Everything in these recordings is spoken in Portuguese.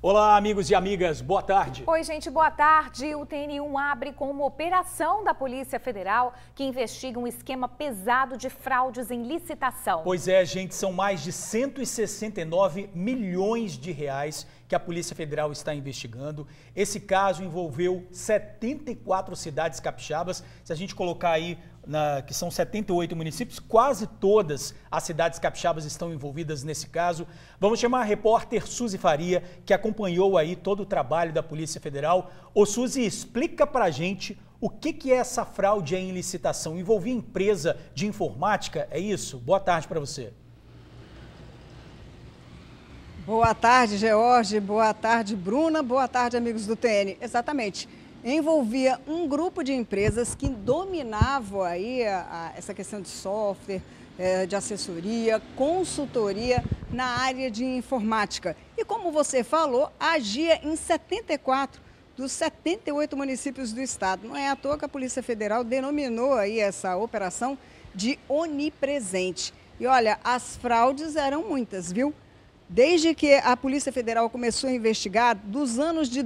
Olá, amigos e amigas, boa tarde. Oi, gente, boa tarde. O TN1 abre com uma operação da Polícia Federal que investiga um esquema pesado de fraudes em licitação. Pois é, gente, são mais de 169 milhões de reais que a Polícia Federal está investigando. Esse caso envolveu 74 cidades capixabas. Se a gente colocar aí que são 78 municípios, quase todas as cidades capixabas estão envolvidas nesse caso. Vamos chamar a repórter Suzy Faria, que acompanhou aí todo o trabalho da Polícia Federal. Ô Suzy, explica pra gente o que é essa fraude em licitação. Envolvia empresa de informática, é isso? Boa tarde para você. Boa tarde, George. Boa tarde, Bruna. Boa tarde, amigos do TN. Exatamente. Envolvia um grupo de empresas que dominavam aí essa questão de software, de assessoria, consultoria na área de informática. E como você falou, agia em 74 dos 78 municípios do estado. Não é à toa que a Polícia Federal denominou aí essa operação de onipresente. E olha, as fraudes eram muitas, viu? Desde que a Polícia Federal começou a investigar, dos anos de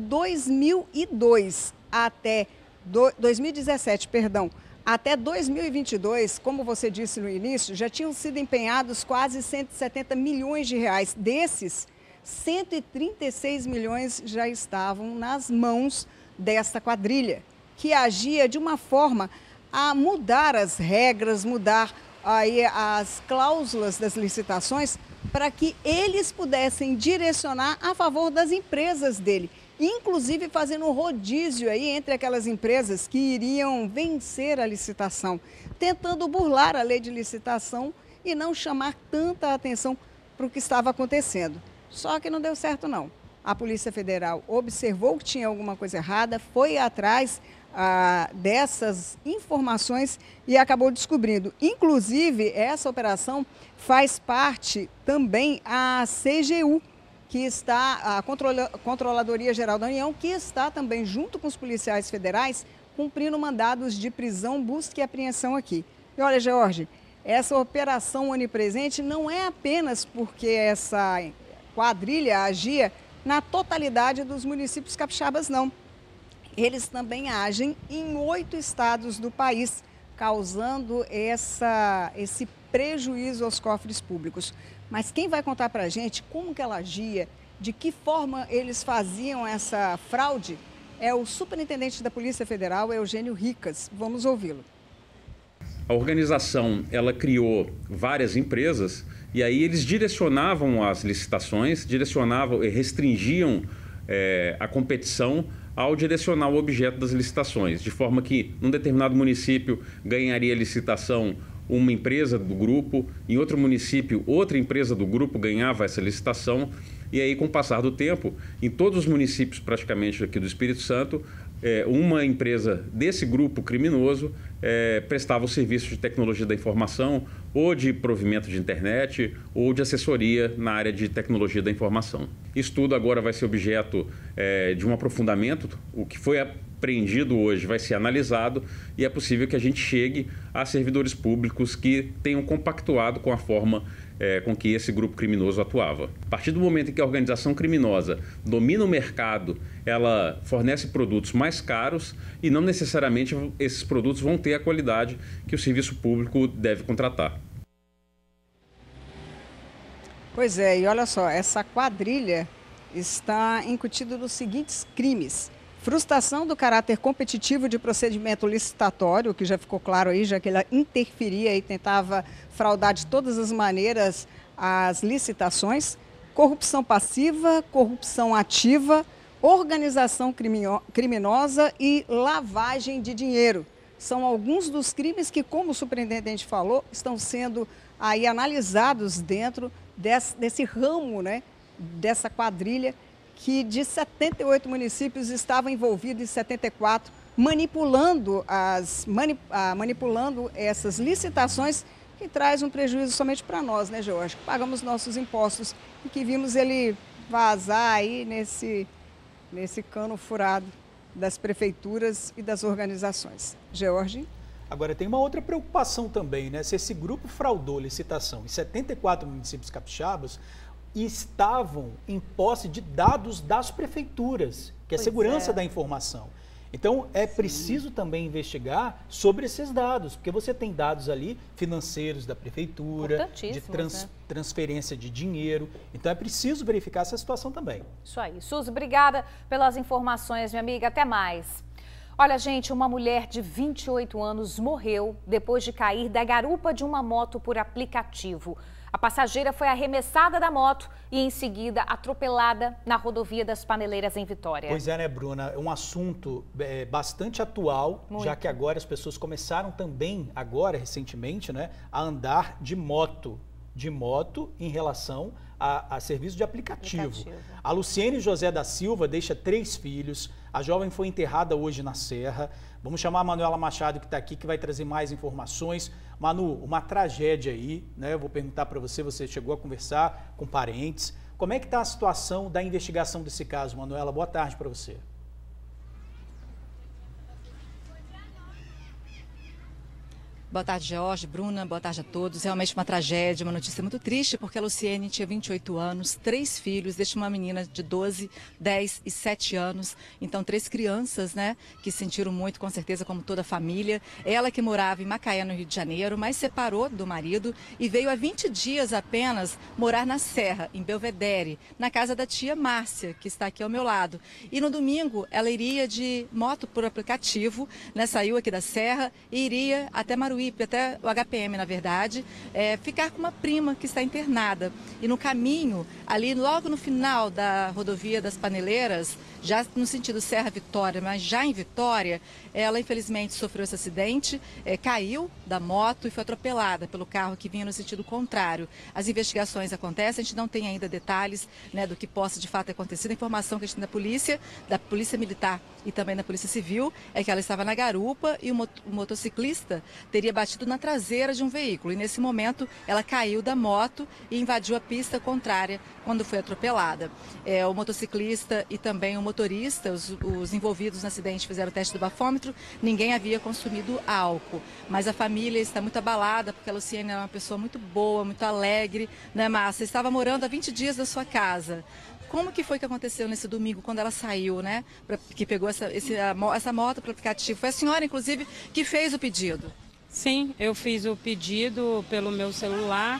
2002 até 2017, até 2022, como você disse no início, já tinham sido empenhados quase 170 milhões de reais. Desses, 136 milhões já estavam nas mãos desta quadrilha, que agia de uma forma a mudar as regras, mudar aí as cláusulas das licitações para que eles pudessem direcionar a favor das empresas dele, inclusive fazendo um rodízio aí entre aquelas empresas que iriam vencer a licitação, tentando burlar a lei de licitação e não chamar tanta atenção para o que estava acontecendo. Só que não deu certo não. A Polícia Federal observou que tinha alguma coisa errada, foi atrás dessas informações e acabou descobrindo. Inclusive, essa operação faz parte também a CGU, que está, a Controladoria Geral da União, que está também junto com os policiais federais, cumprindo mandados de prisão, busca e apreensão aqui. E olha, George, essa operação onipresente não é apenas porque essa quadrilha agia na totalidade dos municípios capixabas, não. Eles também agem em 8 estados do país, causando esse prejuízo aos cofres públicos. Mas quem vai contar para a gente como que ela agia, de que forma eles faziam essa fraude, é o superintendente da Polícia Federal, Eugênio Ricas. Vamos ouvi-lo. A organização, ela criou várias empresas e aí eles direcionavam as licitações, direcionavam e restringiam a competição ao direcionar o objeto das licitações, de forma que num determinado município ganharia licitação uma empresa do grupo, em outro município outra empresa do grupo ganhava essa licitação, e aí com o passar do tempo, em todos os municípios praticamente aqui do Espírito Santo, uma empresa desse grupo criminoso prestava o serviço de tecnologia da informação, ou de provimento de internet, ou de assessoria na área de tecnologia da informação. Isso tudo agora vai ser objeto de um aprofundamento. O que foi apreendido hoje vai ser analisado e é possível que a gente chegue a servidores públicos que tenham compactuado com a forma com que esse grupo criminoso atuava. A partir do momento em que a organização criminosa domina o mercado, ela fornece produtos mais caros e não necessariamente esses produtos vão ter a qualidade que o serviço público deve contratar. Pois é, e olha só, essa quadrilha está incutida dos seguintes crimes: frustração do caráter competitivo de procedimento licitatório, que já ficou claro aí, já que ela interferia e tentava fraudar de todas as maneiras as licitações, corrupção passiva, corrupção ativa, organização criminosa e lavagem de dinheiro. São alguns dos crimes que, como o superintendente falou, estão sendo aí analisados dentro desse ramo, né, dessa quadrilha, que de 78 municípios estava envolvido em 74, manipulando essas licitações, que traz um prejuízo somente para nós, né, George? Que pagamos nossos impostos e que vimos ele vazar aí nesse cano furado das prefeituras e das organizações. George? Agora, tem uma outra preocupação também, né? Se esse grupo fraudou licitação em 74 municípios capixabas, e estavam em posse de dados das prefeituras, que é a segurança da informação. Então, é preciso também investigar sobre esses dados, porque você tem dados ali financeiros da prefeitura, de transferência de dinheiro. Então, é preciso verificar essa situação também. Isso aí. Suzy, obrigada pelas informações, minha amiga. Até mais. Olha, gente, uma mulher de 28 anos morreu depois de cair da garupa de uma moto por aplicativo. A passageira foi arremessada da moto e, em seguida, atropelada na rodovia das Paneleiras, em Vitória. Pois é, né, Bruna? É um assunto bastante atual, já que agora as pessoas começaram também, agora, recentemente, né, a andar de moto em relação a serviço de aplicativo. A Luciene José da Silva deixa 3 filhos. A jovem foi enterrada hoje na Serra. Vamos chamar a Manuela Machado, que está aqui, que vai trazer mais informações. Manu, uma tragédia aí, né? Eu vou perguntar para você, você chegou a conversar com parentes. Como é que está a situação da investigação desse caso, Manuela? Boa tarde para você. Boa tarde, Jorge, Bruna, boa tarde a todos. Realmente uma tragédia, uma notícia muito triste, porque a Luciene tinha 28 anos, 3 filhos, deixa uma menina de 12, 10 e 7 anos. Então, 3 crianças, né, que sentiram muito, com certeza, como toda a família. Ela que morava em Macaé, no Rio de Janeiro, mas separou do marido e veio há 20 dias apenas morar na Serra, em Belvedere, na casa da tia Márcia, que está aqui ao meu lado. E no domingo, ela iria de moto por aplicativo, né, saiu aqui da Serra e iria até Maruípe, até o HPM, na verdade, ficar com uma prima que está internada. E no caminho, ali logo no final da rodovia das Paneleiras, já no sentido Serra-Vitória, mas já em Vitória, ela infelizmente sofreu esse acidente, caiu da moto e foi atropelada pelo carro que vinha no sentido contrário. As investigações acontecem, a gente não tem ainda detalhes, né, do que possa de fato ter acontecido. A informação que a gente tem da Polícia Militar e também da Polícia Civil, é que ela estava na garupa e o motociclista teria batido na traseira de um veículo. E nesse momento ela caiu da moto e invadiu a pista contrária quando foi atropelada. O motociclista e também o motorista, os envolvidos no acidente, fizeram o teste do bafômetro, ninguém havia consumido álcool. Mas a família está muito abalada, porque a Luciene é uma pessoa muito boa, muito alegre, né, Márcia? Estava morando há 20 dias da sua casa. Como que foi que aconteceu nesse domingo, quando ela saiu, né? Que pegou essa moto para o aplicativo? Foi a senhora, inclusive, que fez o pedido? Sim, eu fiz o pedido pelo meu celular.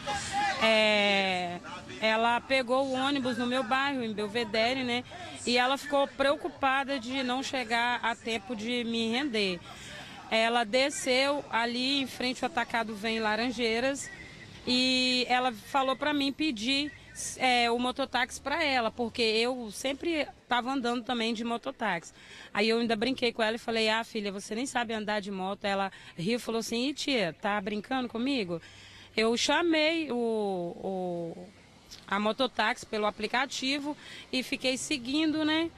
Ela pegou o ônibus no meu bairro, em Belvedere, né? E ela ficou preocupada de não chegar a tempo de me render. Ela desceu ali em frente ao Atacado Vem Laranjeiras e ela falou para mim pedir o mototáxi para ela, porque eu sempre estava andando também de mototáxi. Aí eu ainda brinquei com ela e falei: ah, filha, você nem sabe andar de moto. Ela riu e falou assim: e tia, tá brincando comigo? Eu chamei a mototáxi pelo aplicativo e fiquei seguindo, né,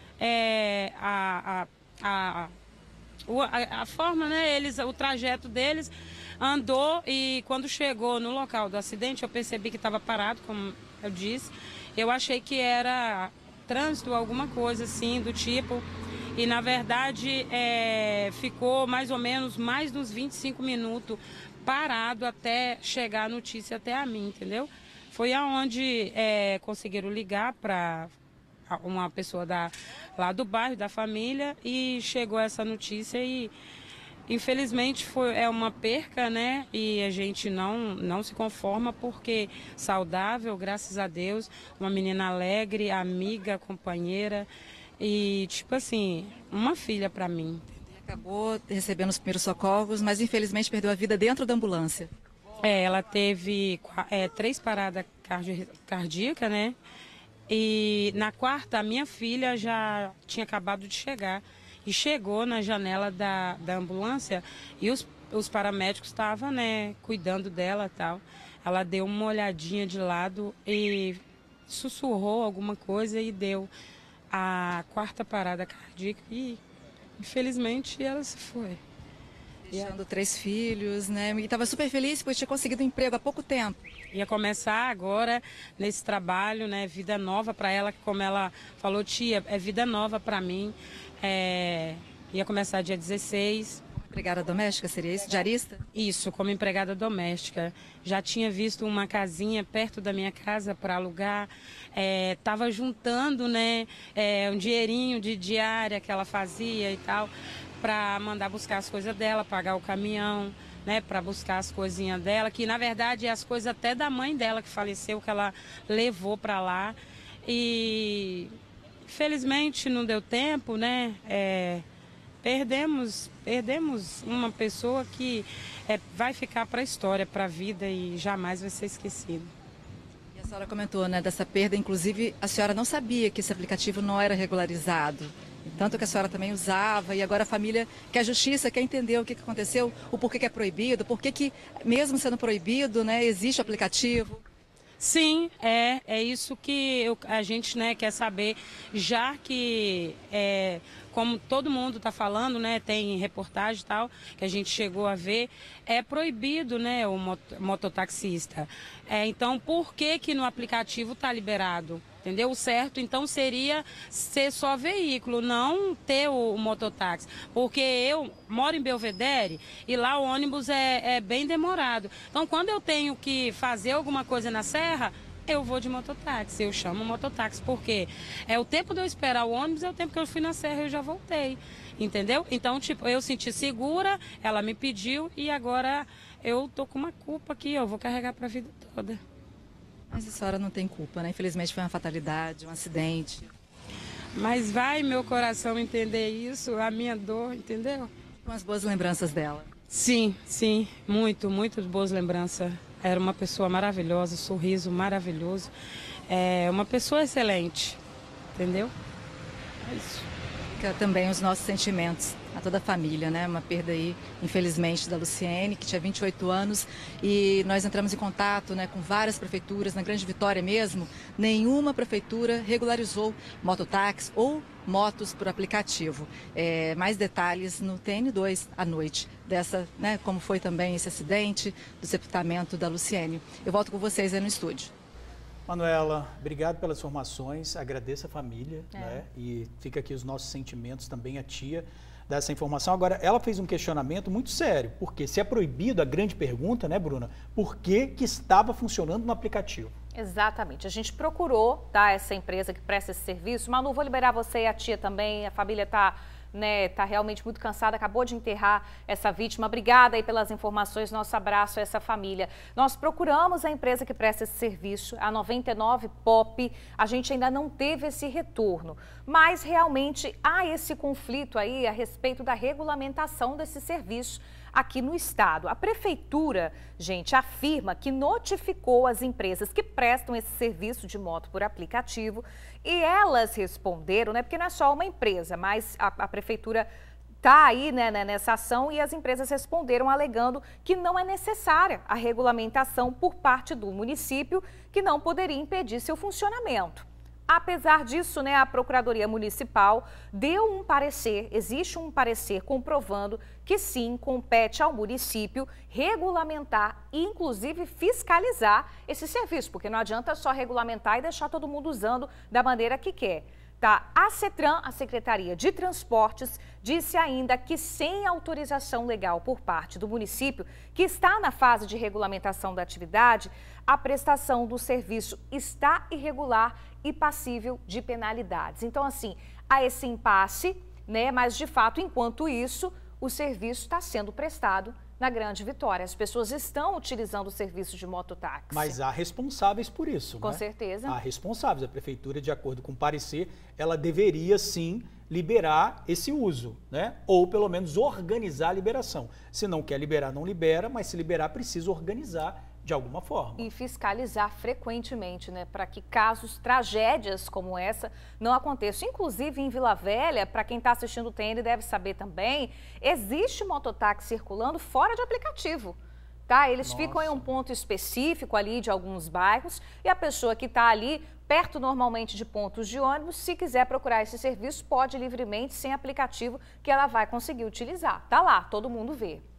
a forma, né, o trajeto deles. Andou e quando chegou no local do acidente, eu percebi que estava parado, como eu disse. Eu achei que era trânsito, alguma coisa assim do tipo. E na verdade ficou mais ou menos mais uns 25 minutos parado até chegar a notícia até a mim, entendeu? Foi aonde conseguiram ligar para uma pessoa lá do bairro, da família, e chegou essa notícia e infelizmente é uma perca, né? E a gente não se conforma, porque saudável, graças a Deus, uma menina alegre, amiga, companheira e, tipo assim, uma filha para mim. Acabou recebendo os primeiros socorros, mas infelizmente perdeu a vida dentro da ambulância. Ela teve 3 paradas cardíacas, né? E na quarta, a minha filha já tinha acabado de chegar. E chegou na janela da ambulância e os paramédicos estavam, né, cuidando dela e tal. Ela deu uma olhadinha de lado e sussurrou alguma coisa e deu a 4ª parada cardíaca e, infelizmente, ela se foi. Deixando 3 filhos, né? E estava super feliz porque tinha conseguido um emprego há pouco tempo. Ia começar agora nesse trabalho, né? Vida nova para ela, como ela falou: tia, é vida nova para mim. Ia começar dia 16. Empregada doméstica, seria isso? Diarista? Isso, como empregada doméstica. Já tinha visto uma casinha perto da minha casa para alugar. Estava juntando, né, um dinheirinho de diária que ela fazia e tal, para mandar buscar as coisas dela, pagar o caminhão, né, para buscar as coisinhas dela, que na verdade é as coisas até da mãe dela que faleceu, que ela levou para lá. E felizmente não deu tempo, né? Perdemos uma pessoa que vai ficar para a história, para a vida e jamais vai ser esquecida. E a senhora comentou, né, dessa perda, inclusive a senhora não sabia que esse aplicativo não era regularizado. Tanto que a senhora também usava e agora a família quer justiça, quer entender o que aconteceu, o porquê que é proibido, porquê que mesmo sendo proibido, né, existe o aplicativo. Sim, é isso que a gente, né, quer saber, já que, como todo mundo está falando, né, tem reportagem e tal, que a gente chegou a ver, é proibido, né, o mototaxista. Então, por que no aplicativo está liberado? Entendeu? O certo, então, seria ser só veículo, não ter o mototáxi. Porque eu moro em Belvedere e lá o ônibus é bem demorado. Então, quando eu tenho que fazer alguma coisa na serra, eu vou de mototáxi. Eu chamo mototáxi, porque o tempo de eu esperar o ônibus, é o tempo que eu fui na serra e eu já voltei. Entendeu? Então, tipo, eu senti segura, ela me pediu e agora eu tô com uma culpa aqui, eu vou carregar para a vida toda. Mas a senhora não tem culpa, né? Infelizmente foi uma fatalidade, um acidente. Mas vai meu coração entender isso, a minha dor, entendeu? Com as boas lembranças dela. Sim, muito boas lembranças. Era uma pessoa maravilhosa, sorriso maravilhoso. Uma pessoa excelente, entendeu? É isso. Fica também os nossos sentimentos a toda a família, né? Uma perda aí, infelizmente, da Luciene, que tinha 28 anos, e nós entramos em contato, né, com várias prefeituras, na Grande Vitória mesmo, nenhuma prefeitura regularizou mototáxi ou motos por aplicativo. Mais detalhes no TN2 à noite, dessa, né, como foi também esse acidente do sepultamento da Luciene. Eu volto com vocês aí no estúdio. Manuela, obrigado pelas informações, agradeço a família, né? E fica aqui os nossos sentimentos, também a tia dessa informação. Agora, ela fez um questionamento muito sério, porque se é proibido, a grande pergunta, né, Bruna, por que estava funcionando no aplicativo? Exatamente, a gente procurou, tá, essa empresa que presta esse serviço. Manu, vou liberar você e a tia também, a família tá realmente muito cansada, acabou de enterrar essa vítima. Obrigada aí pelas informações, nosso abraço a essa família. Nós procuramos a empresa que presta esse serviço, a 99 Pop, a gente ainda não teve esse retorno, mas realmente há esse conflito aí a respeito da regulamentação desse serviço aqui no estado. A prefeitura, gente, afirma que notificou as empresas que prestam esse serviço de moto por aplicativo e elas responderam, né? Porque não é só uma empresa, mas a prefeitura está aí, né, nessa ação e as empresas responderam alegando que não é necessária a regulamentação por parte do município, que não poderia impedir seu funcionamento. Apesar disso, né, a Procuradoria Municipal deu um parecer, existe um parecer comprovando que sim, compete ao município regulamentar e inclusive fiscalizar esse serviço, porque não adianta só regulamentar e deixar todo mundo usando da maneira que quer. Tá? A CETRAN, a Secretaria de Transportes, disse ainda que sem autorização legal por parte do município, que está na fase de regulamentação da atividade, a prestação do serviço está irregular e passível de penalidades. Então, assim, há esse impasse, né? Mas, de fato, enquanto isso, o serviço está sendo prestado na Grande Vitória. As pessoas estão utilizando o serviço de mototáxi. Mas há responsáveis por isso, Com né? certeza. Há responsáveis. A prefeitura, de acordo com o parecer, ela deveria sim liberar esse uso, né? Ou pelo menos organizar a liberação. Se não quer liberar, não libera, mas se liberar, precisa organizar de alguma forma. E fiscalizar frequentemente, né, para que casos, tragédias como essa não aconteçam. Inclusive em Vila Velha, para quem está assistindo o TN deve saber também, existe mototáxi circulando fora de aplicativo. Tá? Eles ficam em um ponto específico ali de alguns bairros e a pessoa que está ali perto normalmente de pontos de ônibus, se quiser procurar esse serviço, pode livremente, sem aplicativo, que ela vai conseguir utilizar. Tá lá, todo mundo vê.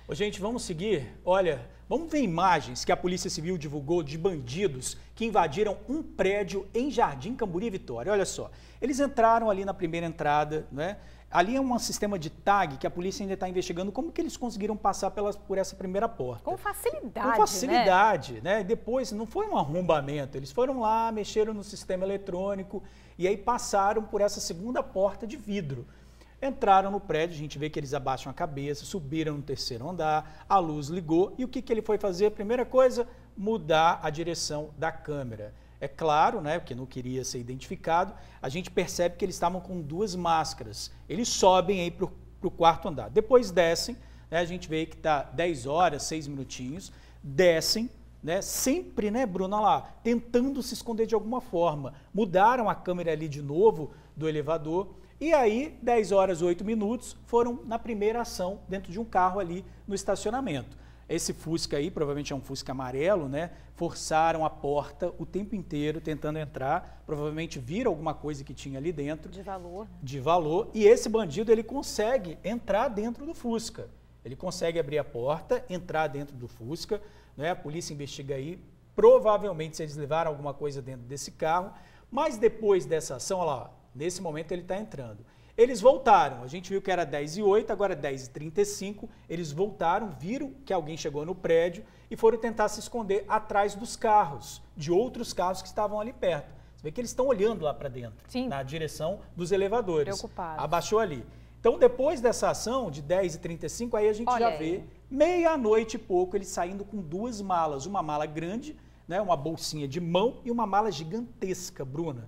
Ô, gente, vamos seguir? Olha, vamos ver imagens que a Polícia Civil divulgou de bandidos que invadiram um prédio em Jardim Camburi, Vitória. Olha só, eles entraram ali na primeira entrada, né? Ali é um sistema de tag que a polícia ainda está investigando como que eles conseguiram passar por essa primeira porta. Com facilidade, Com facilidade, né? Depois, não foi um arrombamento, eles foram lá, mexeram no sistema eletrônico e aí passaram por essa segunda porta de vidro. Entraram no prédio, a gente vê que eles abaixam a cabeça, subiram no terceiro andar, a luz ligou e o que ele foi fazer? Primeira coisa, mudar a direção da câmera. É claro, né, porque não queria ser identificado, a gente percebe que eles estavam com duas máscaras. Eles sobem aí para o quarto andar. Depois descem, né, a gente vê que está 10 horas, 6 minutinhos, descem, né, sempre, né, Bruna, lá, tentando se esconder de alguma forma. Mudaram a câmera ali de novo do elevador e aí, 10 horas, 8 minutos, foram na primeira ação dentro de um carro ali no estacionamento. Esse Fusca aí, provavelmente é um Fusca amarelo, né? Forçaram a porta o tempo inteiro tentando entrar, provavelmente viram alguma coisa que tinha ali dentro. De valor. De valor. E esse bandido, ele consegue entrar dentro do Fusca. Ele consegue abrir a porta, entrar dentro do Fusca, né? A polícia investiga aí, provavelmente se eles levaram alguma coisa dentro desse carro, mas depois dessa ação, olha lá, nesse momento ele está entrando. Eles voltaram, a gente viu que era 10h08, agora 10h35, eles voltaram, viram que alguém chegou no prédio e foram tentar se esconder atrás dos carros, de outros carros que estavam ali perto. Você vê que eles estão olhando lá para dentro, sim, na direção dos elevadores. Preocupados. Abaixou ali. Então, depois dessa ação de 10h35, aí a gente já vê, meia-noite e pouco, eles saindo com duas malas, uma mala grande, né, uma bolsinha de mão e uma mala gigantesca, Bruna.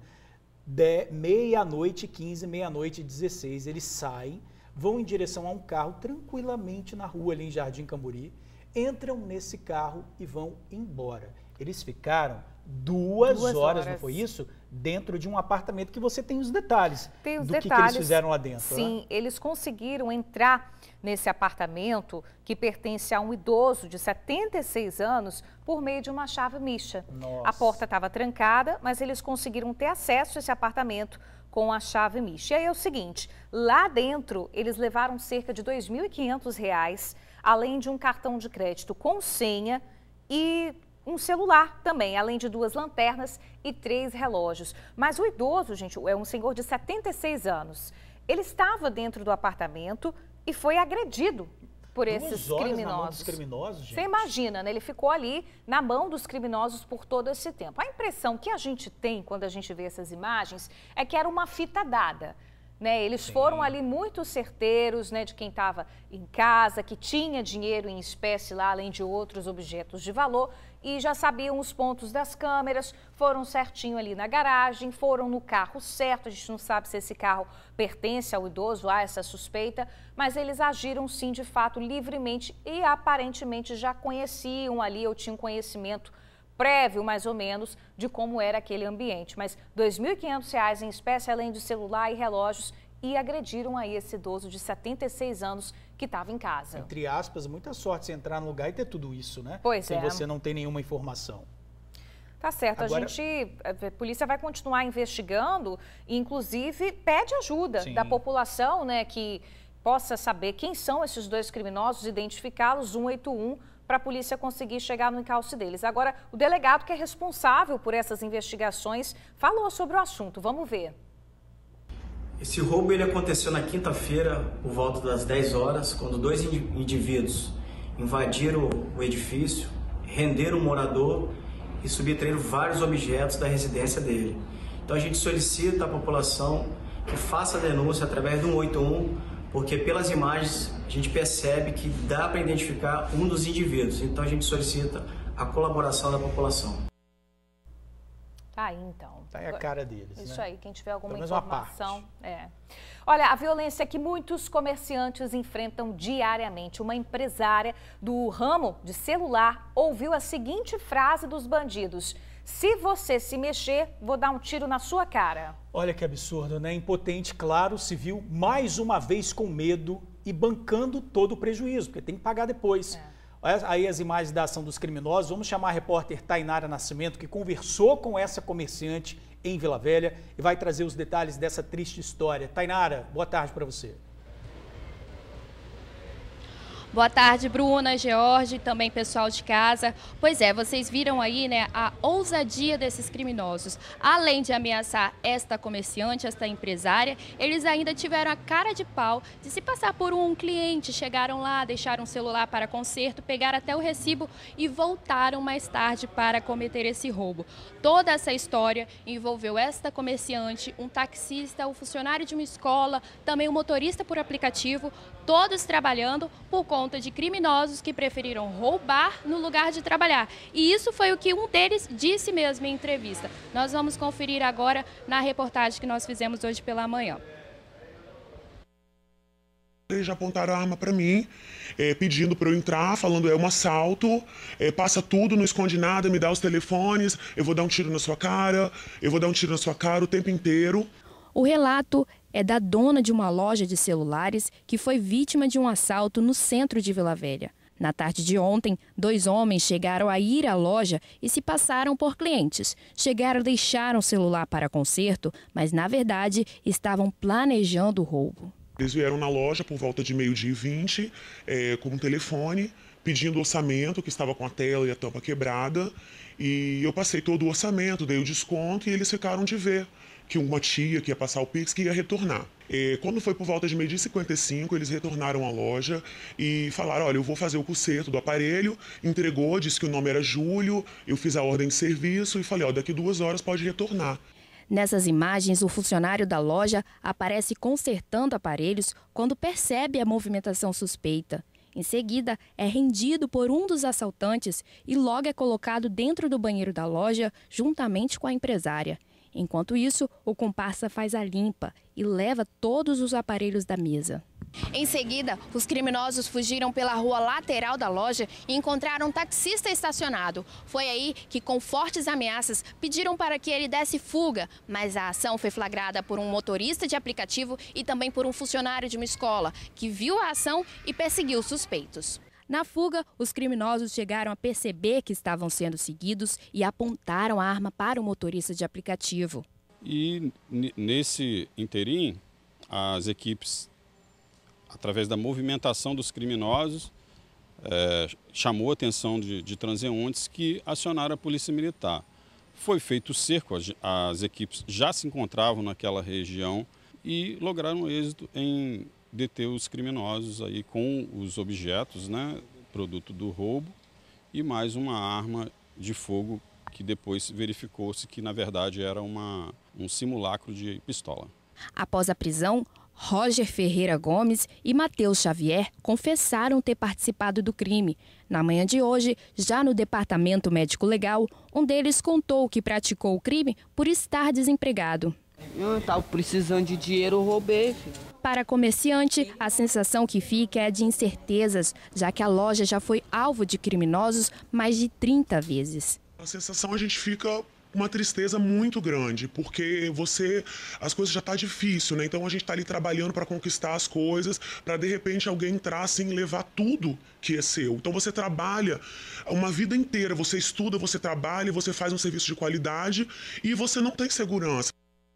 Meia-noite 15, meia-noite 16, eles saem, vão em direção a um carro tranquilamente na rua ali em Jardim Camburi, entram nesse carro e vão embora. Eles ficaram duas horas, não foi isso? Dentro de um apartamento que você tem os detalhes do que eles fizeram lá dentro. Sim, né? Eles conseguiram entrar nesse apartamento que pertence a um idoso de 76 anos por meio de uma chave Misha. Nossa. A porta estava trancada, mas eles conseguiram ter acesso a esse apartamento com a chave Misha. E aí é o seguinte, lá dentro eles levaram cerca de R$ 2.500, além de um cartão de crédito com senha e um celular também, além de 2 lanternas e 3 relógios. Mas o idoso, gente, é um senhor de 76 anos. Ele estava dentro do apartamento e foi agredido por esses criminosos. Na mão dos criminosos, gente. Você imagina, né? Ele ficou ali na mão dos criminosos por todo esse tempo. A impressão que a gente tem quando a gente vê essas imagens é que era uma fita dada. Né, eles foram ali muito certeiros, né, de quem estava em casa, que tinha dinheiro em espécie lá, além de outros objetos de valor, e já sabiam os pontos das câmeras, foram certinho ali na garagem, foram no carro certo, a gente não sabe se esse carro pertence ao idoso, há essa suspeita, mas eles agiram sim, de fato, livremente e aparentemente já conheciam ali, ou tinham conhecimento prévio, mais ou menos, de como era aquele ambiente. Mas R$ 2.500 em espécie, além de celular e relógios, e agrediram aí esse idoso de 76 anos que estava em casa. Entre aspas, muita sorte você entrar no lugar e ter tudo isso, né? Pois Sem você não ter nenhuma informação. Tá certo, Agora, a polícia vai continuar investigando e, inclusive, pede ajuda da população, né, que possa saber quem são esses 2 criminosos, identificá-los, 181, para a polícia conseguir chegar no encalce deles. Agora, o delegado que é responsável por essas investigações falou sobre o assunto. Vamos ver. Esse roubo ele aconteceu na quinta-feira, por volta das 10 horas, quando 2 indivíduos invadiram o edifício, renderam o morador e subtraíram vários objetos da residência dele. Então a gente solicita à população que faça a denúncia através do 181, porque pelas imagens a gente percebe que dá para identificar um dos indivíduos. Então a gente solicita a colaboração da população. Tá aí, então. Tá aí a cara deles, Isso né? aí, quem tiver alguma Pelo informação. Olha, a violência que muitos comerciantes enfrentam diariamente. Uma empresária do ramo de celular ouviu a seguinte frase dos bandidos: se você se mexer, vou dar um tiro na sua cara. Olha que absurdo, né? Impotente, claro, se viu mais uma vez com medo e bancando todo o prejuízo, porque tem que pagar depois. Olha aí as imagens da ação dos criminosos. Vamos chamar a repórter Tainara Nascimento, que conversou com essa comerciante em Vila Velha e vai trazer os detalhes dessa triste história. Tainara, boa tarde para você. Boa tarde, Bruna, George, também pessoal de casa. Pois é, vocês viram aí, né, a ousadia desses criminosos. Além de ameaçar esta comerciante, esta empresária, eles ainda tiveram a cara de pau de se passar por um cliente. Chegaram lá, deixaram o celular para conserto, pegaram até o recibo e voltaram mais tarde para cometer esse roubo. Toda essa história envolveu esta comerciante, um taxista, o funcionário de uma escola, também o motorista por aplicativo, todos trabalhando por conta de criminosos que preferiram roubar no lugar de trabalhar. E isso foi o que um deles disse mesmo em entrevista. Nós vamos conferir agora na reportagem que nós fizemos hoje pela manhã. Eles já apontaram a arma para mim, pedindo para eu entrar, falando é um assalto, passa tudo, não esconde nada, me dá os telefones, eu vou dar um tiro na sua cara, eu vou dar um tiro na sua cara o tempo inteiro. O relato é da dona de uma loja de celulares que foi vítima de um assalto no centro de Vila Velha. Na tarde de ontem, 2 homens chegaram a ir à loja e se passaram por clientes. Chegaram a deixar um celular para conserto, mas na verdade estavam planejando o roubo. Eles vieram na loja por volta de 12h20 com um telefone, pedindo orçamento, que estava com a tela e a tampa quebrada. E eu passei todo o orçamento, dei o desconto e eles ficaram de ver que uma tia que ia passar o Pix que ia retornar. Quando foi por volta de 12h55, eles retornaram à loja e falaram, olha, eu vou fazer o conserto do aparelho, entregou, disse que o nome era Júlio, eu fiz a ordem de serviço e falei, ó, daqui 2 horas pode retornar. Nessas imagens, o funcionário da loja aparece consertando aparelhos quando percebe a movimentação suspeita. Em seguida, é rendido por um dos assaltantes e logo é colocado dentro do banheiro da loja juntamente com a empresária. Enquanto isso, o comparsa faz a limpa e leva todos os aparelhos da mesa. Em seguida, os criminosos fugiram pela rua lateral da loja e encontraram um taxista estacionado. Foi aí que, com fortes ameaças, pediram para que ele desse fuga, mas a ação foi flagrada por um motorista de aplicativo e também por um funcionário de uma escola, que viu a ação e perseguiu os suspeitos. Na fuga, os criminosos chegaram a perceber que estavam sendo seguidos e apontaram a arma para o motorista de aplicativo. E nesse interim, as equipes, através da movimentação dos criminosos, chamou a atenção de transeuntes que acionaram a polícia militar. Foi feito o cerco, as equipes já se encontravam naquela região e lograram êxito em deter os criminosos aí com os objetos, né, produto do roubo, e mais uma arma de fogo que depois verificou-se que, na verdade, era um simulacro de pistola. Após a prisão, Roger Ferreira Gomes e Matheus Xavier confessaram ter participado do crime. Na manhã de hoje, já no Departamento Médico Legal, um deles contou que praticou o crime por estar desempregado. Eu estava precisando de dinheiro, eu roubei, filho. Para comerciante, a sensação que fica é de incertezas, já que a loja já foi alvo de criminosos mais de 30 vezes. A sensação, a gente fica uma tristeza muito grande, porque as coisas já tá difícil, né? Então a gente tá ali trabalhando para conquistar as coisas, para de repente alguém entrar assim e levar tudo que é seu. Então você trabalha uma vida inteira, você estuda, você trabalha, você faz um serviço de qualidade e você não tem segurança.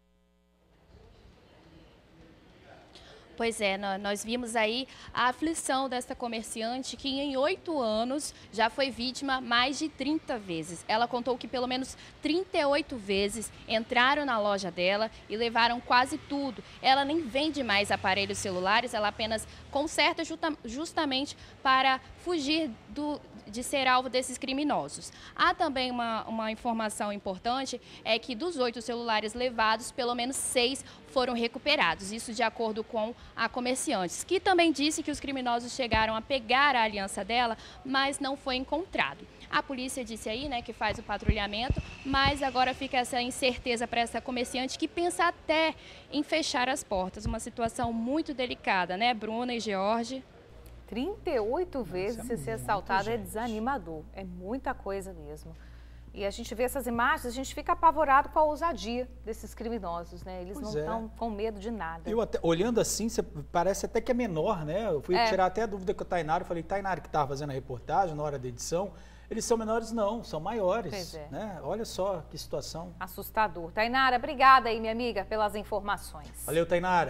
Pois é, nós vimos aí a aflição desta comerciante que em 8 anos já foi vítima mais de 30 vezes. Ela contou que pelo menos 38 vezes entraram na loja dela e levaram quase tudo. Ela nem vende mais aparelhos celulares, ela apenas conserta justamente para fugir de ser alvo desses criminosos. Há também uma informação importante, é que dos 8 celulares levados, pelo menos 6 foram recuperados. Isso de acordo com a comerciante, que também disse que os criminosos chegaram a pegar a aliança dela, mas não foi encontrado. A polícia disse aí, né, que faz o patrulhamento, mas agora fica essa incerteza para essa comerciante que pensa até em fechar as portas. Uma situação muito delicada, né, Bruna e George? 38 vezes se ser assaltado é desanimador, é muita coisa mesmo. E a gente vê essas imagens, a gente fica apavorado com a ousadia desses criminosos, né? Eles não estão com medo de nada. Eu até, olhando assim, parece até que é menor, né? Eu fui tirar até a dúvida com a Tainara, eu falei, Tainara, que estava fazendo a reportagem na hora da edição, eles são menores? Não, são maiores. Pois é. Né? Olha só que situação. Assustador. Tainara, obrigada aí, minha amiga, pelas informações. Valeu, Tainara.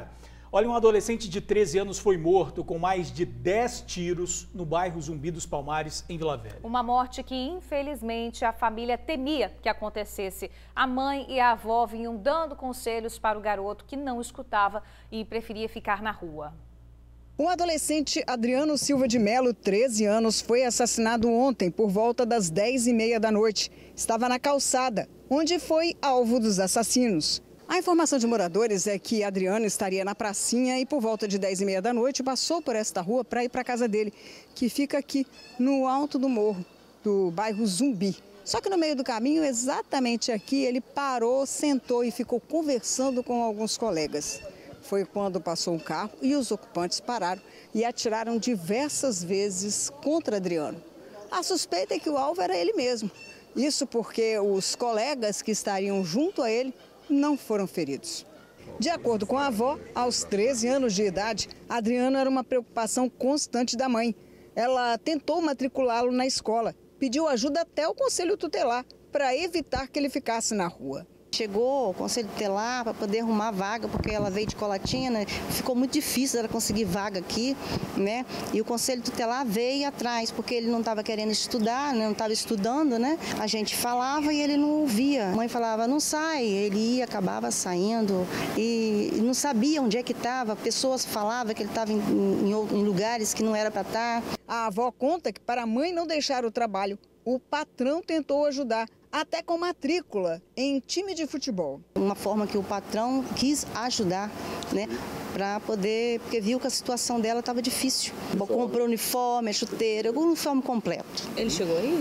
Olha, um adolescente de 13 anos foi morto com mais de 10 tiros no bairro Zumbi dos Palmares, em Vila Velha. Uma morte que, infelizmente, a família temia que acontecesse. A mãe e a avó vinham dando conselhos para o garoto que não escutava e preferia ficar na rua. O adolescente Adriano Silva de Melo, 13 anos, foi assassinado ontem por volta das 10h30 da noite. Estava na calçada, onde foi alvo dos assassinos. A informação de moradores é que Adriano estaria na pracinha e por volta de 10h30 da noite passou por esta rua para ir para a casa dele, que fica aqui no alto do morro do bairro Zumbi. Só que no meio do caminho, exatamente aqui, ele parou, sentou e ficou conversando com alguns colegas. Foi quando passou um carro e os ocupantes pararam e atiraram diversas vezes contra Adriano. A suspeita é que o alvo era ele mesmo. Isso porque os colegas que estariam junto a ele não foram feridos. De acordo com a avó, aos 13 anos de idade, Adriano era uma preocupação constante da mãe. Ela tentou matriculá-lo na escola, pediu ajuda até ao conselho tutelar para evitar que ele ficasse na rua. Chegou o conselho tutelar para poder arrumar vaga, porque ela veio de Colatina, ficou muito difícil ela conseguir vaga aqui, né? E o conselho tutelar veio atrás, porque ele não estava querendo estudar, não estava estudando, né? A gente falava e ele não ouvia. A mãe falava, não sai, ele ia, acabava saindo e não sabia onde é que estava. Pessoas falavam que ele estava em lugares que não era para estar. A avó conta que para a mãe não deixar o trabalho, o patrão tentou ajudar, até com matrícula em time de futebol. Uma forma que o patrão quis ajudar, né, para poder, porque viu que a situação dela estava difícil. Comprou uniforme, chuteira, o uniforme completo. Ele chegou aí?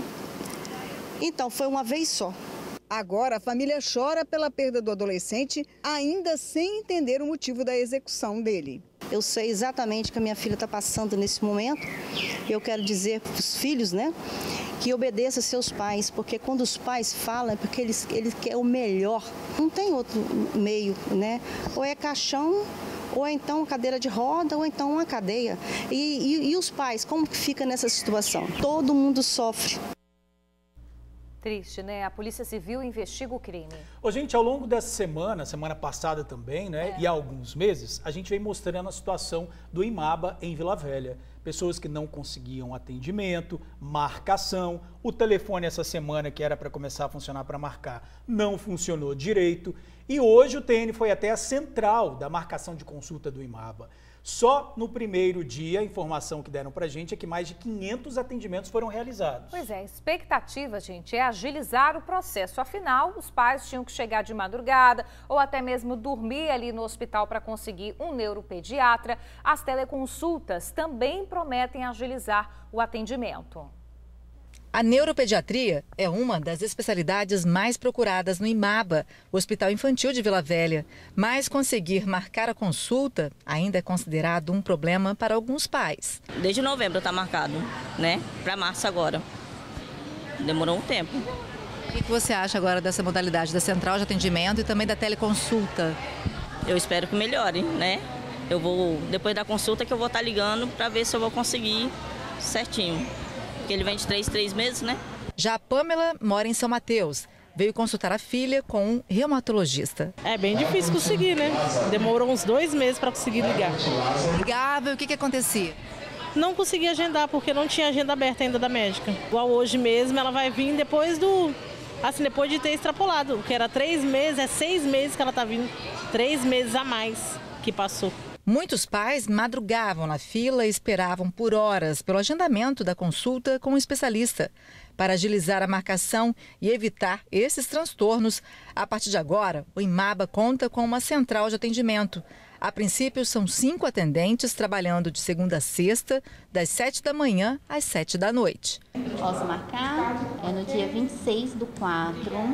Então, foi uma vez só. Agora a família chora pela perda do adolescente, ainda sem entender o motivo da execução dele. Eu sei exatamente o que a minha filha está passando nesse momento. Eu quero dizer para os filhos, né, que obedeça seus pais, porque quando os pais falam é porque eles querem o melhor. Não tem outro meio, né? Ou é caixão, ou é então cadeira de roda, ou então uma cadeia. E os pais, como que fica nessa situação? Todo mundo sofre. Triste, né? A Polícia Civil investiga o crime. Ô, gente, ao longo dessa semana passada também, né? E há alguns meses, a gente vem mostrando a situação do IMABA em Vila Velha. Pessoas que não conseguiam atendimento, marcação. O telefone essa semana, que era para começar a funcionar para marcar, não funcionou direito. E hoje o TN foi até a central da marcação de consulta do IMABA. Só no primeiro dia, a informação que deram pra gente é que mais de 500 atendimentos foram realizados. Pois é, a expectativa, gente, é agilizar o processo. Afinal, os pais tinham que chegar de madrugada ou até mesmo dormir ali no hospital para conseguir um neuropediatra. As teleconsultas também prometem agilizar o atendimento. A neuropediatria é uma das especialidades mais procuradas no IMABA, o Hospital Infantil de Vila Velha. Mas conseguir marcar a consulta ainda é considerado um problema para alguns pais. Desde novembro está marcado, né? Para março agora. Demorou um tempo. O que você acha agora dessa modalidade da central de atendimento e também da teleconsulta? Eu espero que melhore, né? Eu vou, depois da consulta, que eu vou estar ligando para ver se eu vou conseguir certinho. Porque ele vem de 3 meses, né? Já a Pamela mora em São Mateus. Veio consultar a filha com um reumatologista. É bem difícil conseguir, né? Demorou uns 2 meses para conseguir ligar. Ligava e o que acontecia? Não consegui agendar, porque não tinha agenda aberta ainda da médica. Igual hoje mesmo, ela vai vir depois depois de ter extrapolado. Que era 3 meses, é 6 meses que ela tá vindo. 3 meses a mais que passou. Muitos pais madrugavam na fila e esperavam por horas pelo agendamento da consulta com um especialista. Para agilizar a marcação e evitar esses transtornos, a partir de agora, o IMABA conta com uma central de atendimento. A princípio, são 5 atendentes trabalhando de segunda a sexta, das 7 da manhã às 7 da noite. Posso marcar? É no dia 26/4,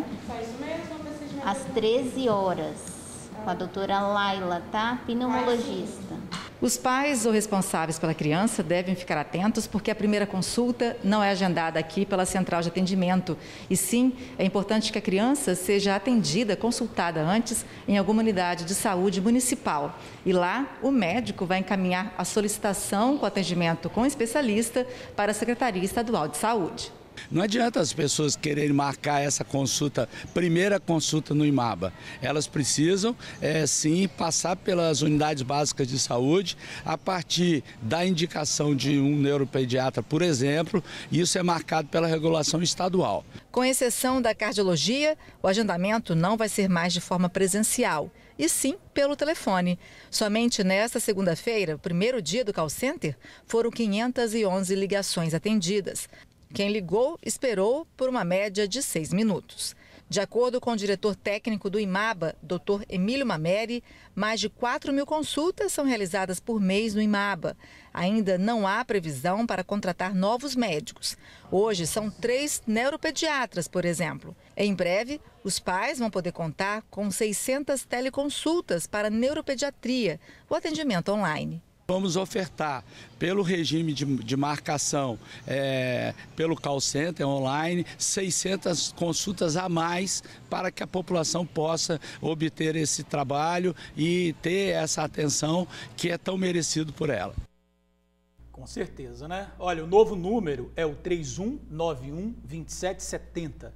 às 13 horas. Com a doutora Laila, tá? Pneumologista. Os pais ou responsáveis pela criança devem ficar atentos porque a primeira consulta não é agendada aqui pela central de atendimento. E sim, é importante que a criança seja atendida, consultada antes em alguma unidade de saúde municipal. E lá, o médico vai encaminhar a solicitação com atendimento com especialista para a Secretaria Estadual de Saúde. Não adianta as pessoas quererem marcar essa consulta, primeira consulta no IMABA. Elas precisam, sim, passar pelas unidades básicas de saúde, a partir da indicação de um neuropediatra, por exemplo, isso é marcado pela regulação estadual. Com exceção da cardiologia, o agendamento não vai ser mais de forma presencial, e sim pelo telefone. Somente nesta segunda-feira, o primeiro dia do call center, foram 511 ligações atendidas. Quem ligou esperou por uma média de 6 minutos. De acordo com o diretor técnico do IMABA, Dr. Emílio Mameri, mais de 4.000 consultas são realizadas por mês no IMABA. Ainda não há previsão para contratar novos médicos. Hoje são 3 neuropediatras, por exemplo. Em breve, os pais vão poder contar com 600 teleconsultas para neuropediatria, o atendimento online. Vamos ofertar pelo regime de marcação, pelo call center online, 600 consultas a mais para que a população possa obter esse trabalho e ter essa atenção que é tão merecido por ela. Com certeza, né? Olha, o novo número é o 3191-2770.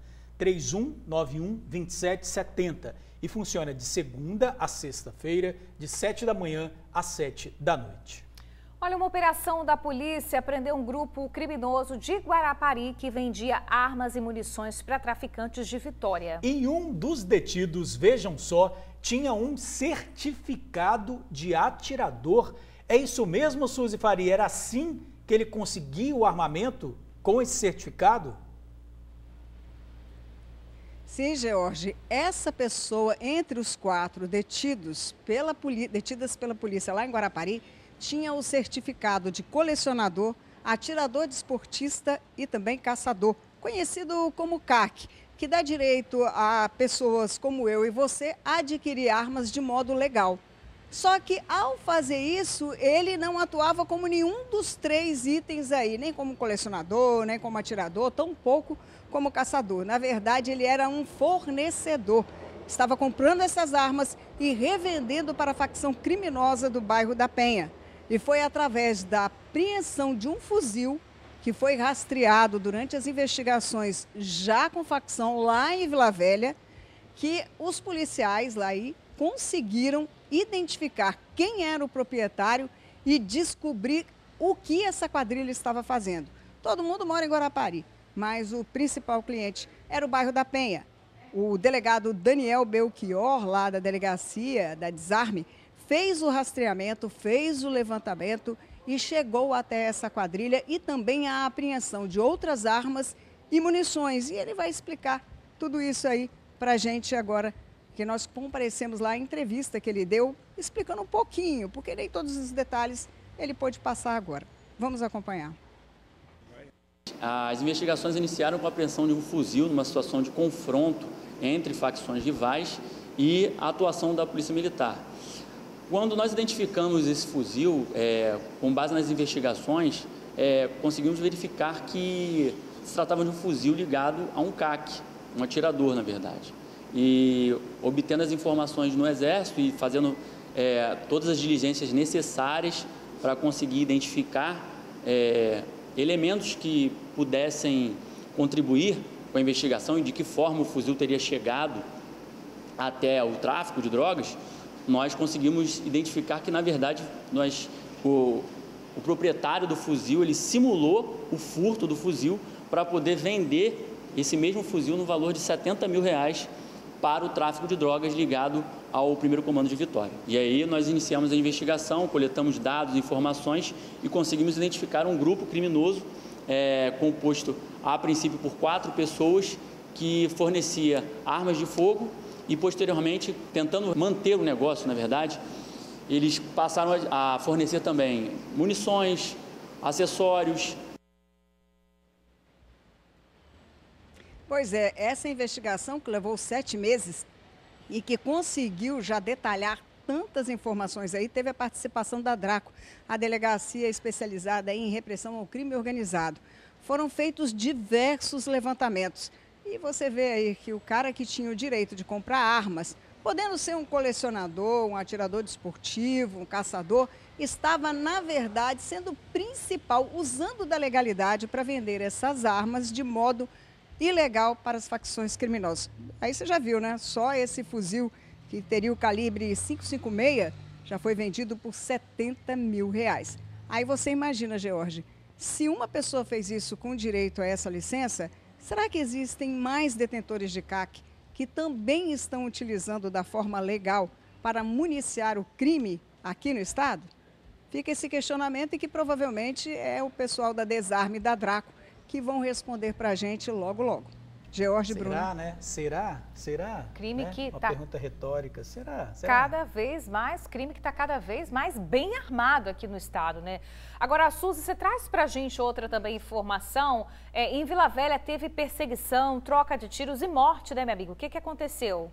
3191-2770. E funciona de segunda a sexta-feira, de 7 da manhã às 7 da noite. Olha, uma operação da polícia prendeu um grupo criminoso de Guarapari que vendia armas e munições para traficantes de Vitória. E um dos detidos, vejam só, tinha um certificado de atirador. É isso mesmo, Suzy Faria? Era assim que ele conseguiu o armamento com esse certificado? Sim, George, essa pessoa, entre os 4 detidas pela polícia lá em Guarapari, tinha o certificado de colecionador, atirador desportista e também caçador, conhecido como CAC, que dá direito a pessoas como eu e você a adquirir armas de modo legal. Só que ao fazer isso, ele não atuava como nenhum dos 3 itens aí, nem como colecionador, nem como atirador, tampouco como caçador. Na verdade, ele era um fornecedor. Estava comprando essas armas e revendendo para a facção criminosa do bairro da Penha. E foi através da apreensão de um fuzil que foi rastreado durante as investigações já com facção lá em Vila Velha, que os policiais lá aí conseguiram identificar quem era o proprietário e descobrir o que essa quadrilha estava fazendo. Todo mundo mora em Guarapari, mas o principal cliente era o bairro da Penha. O delegado Daniel Belchior, lá da delegacia da Desarme, fez o rastreamento, fez o levantamento e chegou até essa quadrilha e também a apreensão de outras armas e munições. E ele vai explicar tudo isso aí para a gente agora, que nós comparecemos lá a entrevista que ele deu, explicando um pouquinho, porque nem todos os detalhes ele pôde passar agora. Vamos acompanhar. As investigações iniciaram com a apreensão de um fuzil numa situação de confronto entre facções rivais e a atuação da Polícia Militar. Quando nós identificamos esse fuzil, com base nas investigações, conseguimos verificar que se tratava de um fuzil ligado a um CAC, um atirador, na verdade. E obtendo as informações no Exército e fazendo todas as diligências necessárias para conseguir identificar elementos que pudessem contribuir com a investigação e de que forma o fuzil teria chegado até o tráfico de drogas, nós conseguimos identificar que, na verdade, o proprietário do fuzil, ele simulou o furto do fuzil para poder vender esse mesmo fuzil no valor de R$70 mil para o tráfico de drogas ligado ao 1º Comando de Vitória. E aí nós iniciamos a investigação, coletamos dados, informações e conseguimos identificar um grupo criminoso composto, a princípio, por 4 pessoas que fornecia armas de fogo e, posteriormente, tentando manter o negócio, na verdade, eles passaram a fornecer também munições, acessórios. Pois é, essa investigação que levou 7 meses e que conseguiu já detalhar tantas informações aí, teve a participação da DRACO, a Delegacia Especializada em Repressão ao Crime Organizado. Foram feitos diversos levantamentos. E você vê aí que o cara que tinha o direito de comprar armas podendo ser um colecionador, um atirador desportivo, um caçador, estava, na verdade, sendo principal, usando da legalidade para vender essas armas de modo ilegal para as facções criminosas. Aí você já viu, né? Só esse fuzil que teria o calibre 5,56 já foi vendido por R$70 mil. Aí você imagina, George, se uma pessoa fez isso com direito a essa licença, será que existem mais detentores de CAC que também estão utilizando da forma legal para municiar o crime aqui no estado? Fica esse questionamento e que provavelmente é o pessoal da Desarme e da Draco que vão responder para a gente logo, logo. George, Será, Bruno. né? Será? Crime né? que Uma tá pergunta retórica. Será? Cada vez mais, crime que está cada vez mais bem armado aqui no estado, né? Agora, Suzy, você traz para a gente outra também informação. Em Vila Velha teve perseguição, troca de tiros e morte, né, meu amigo? O que aconteceu?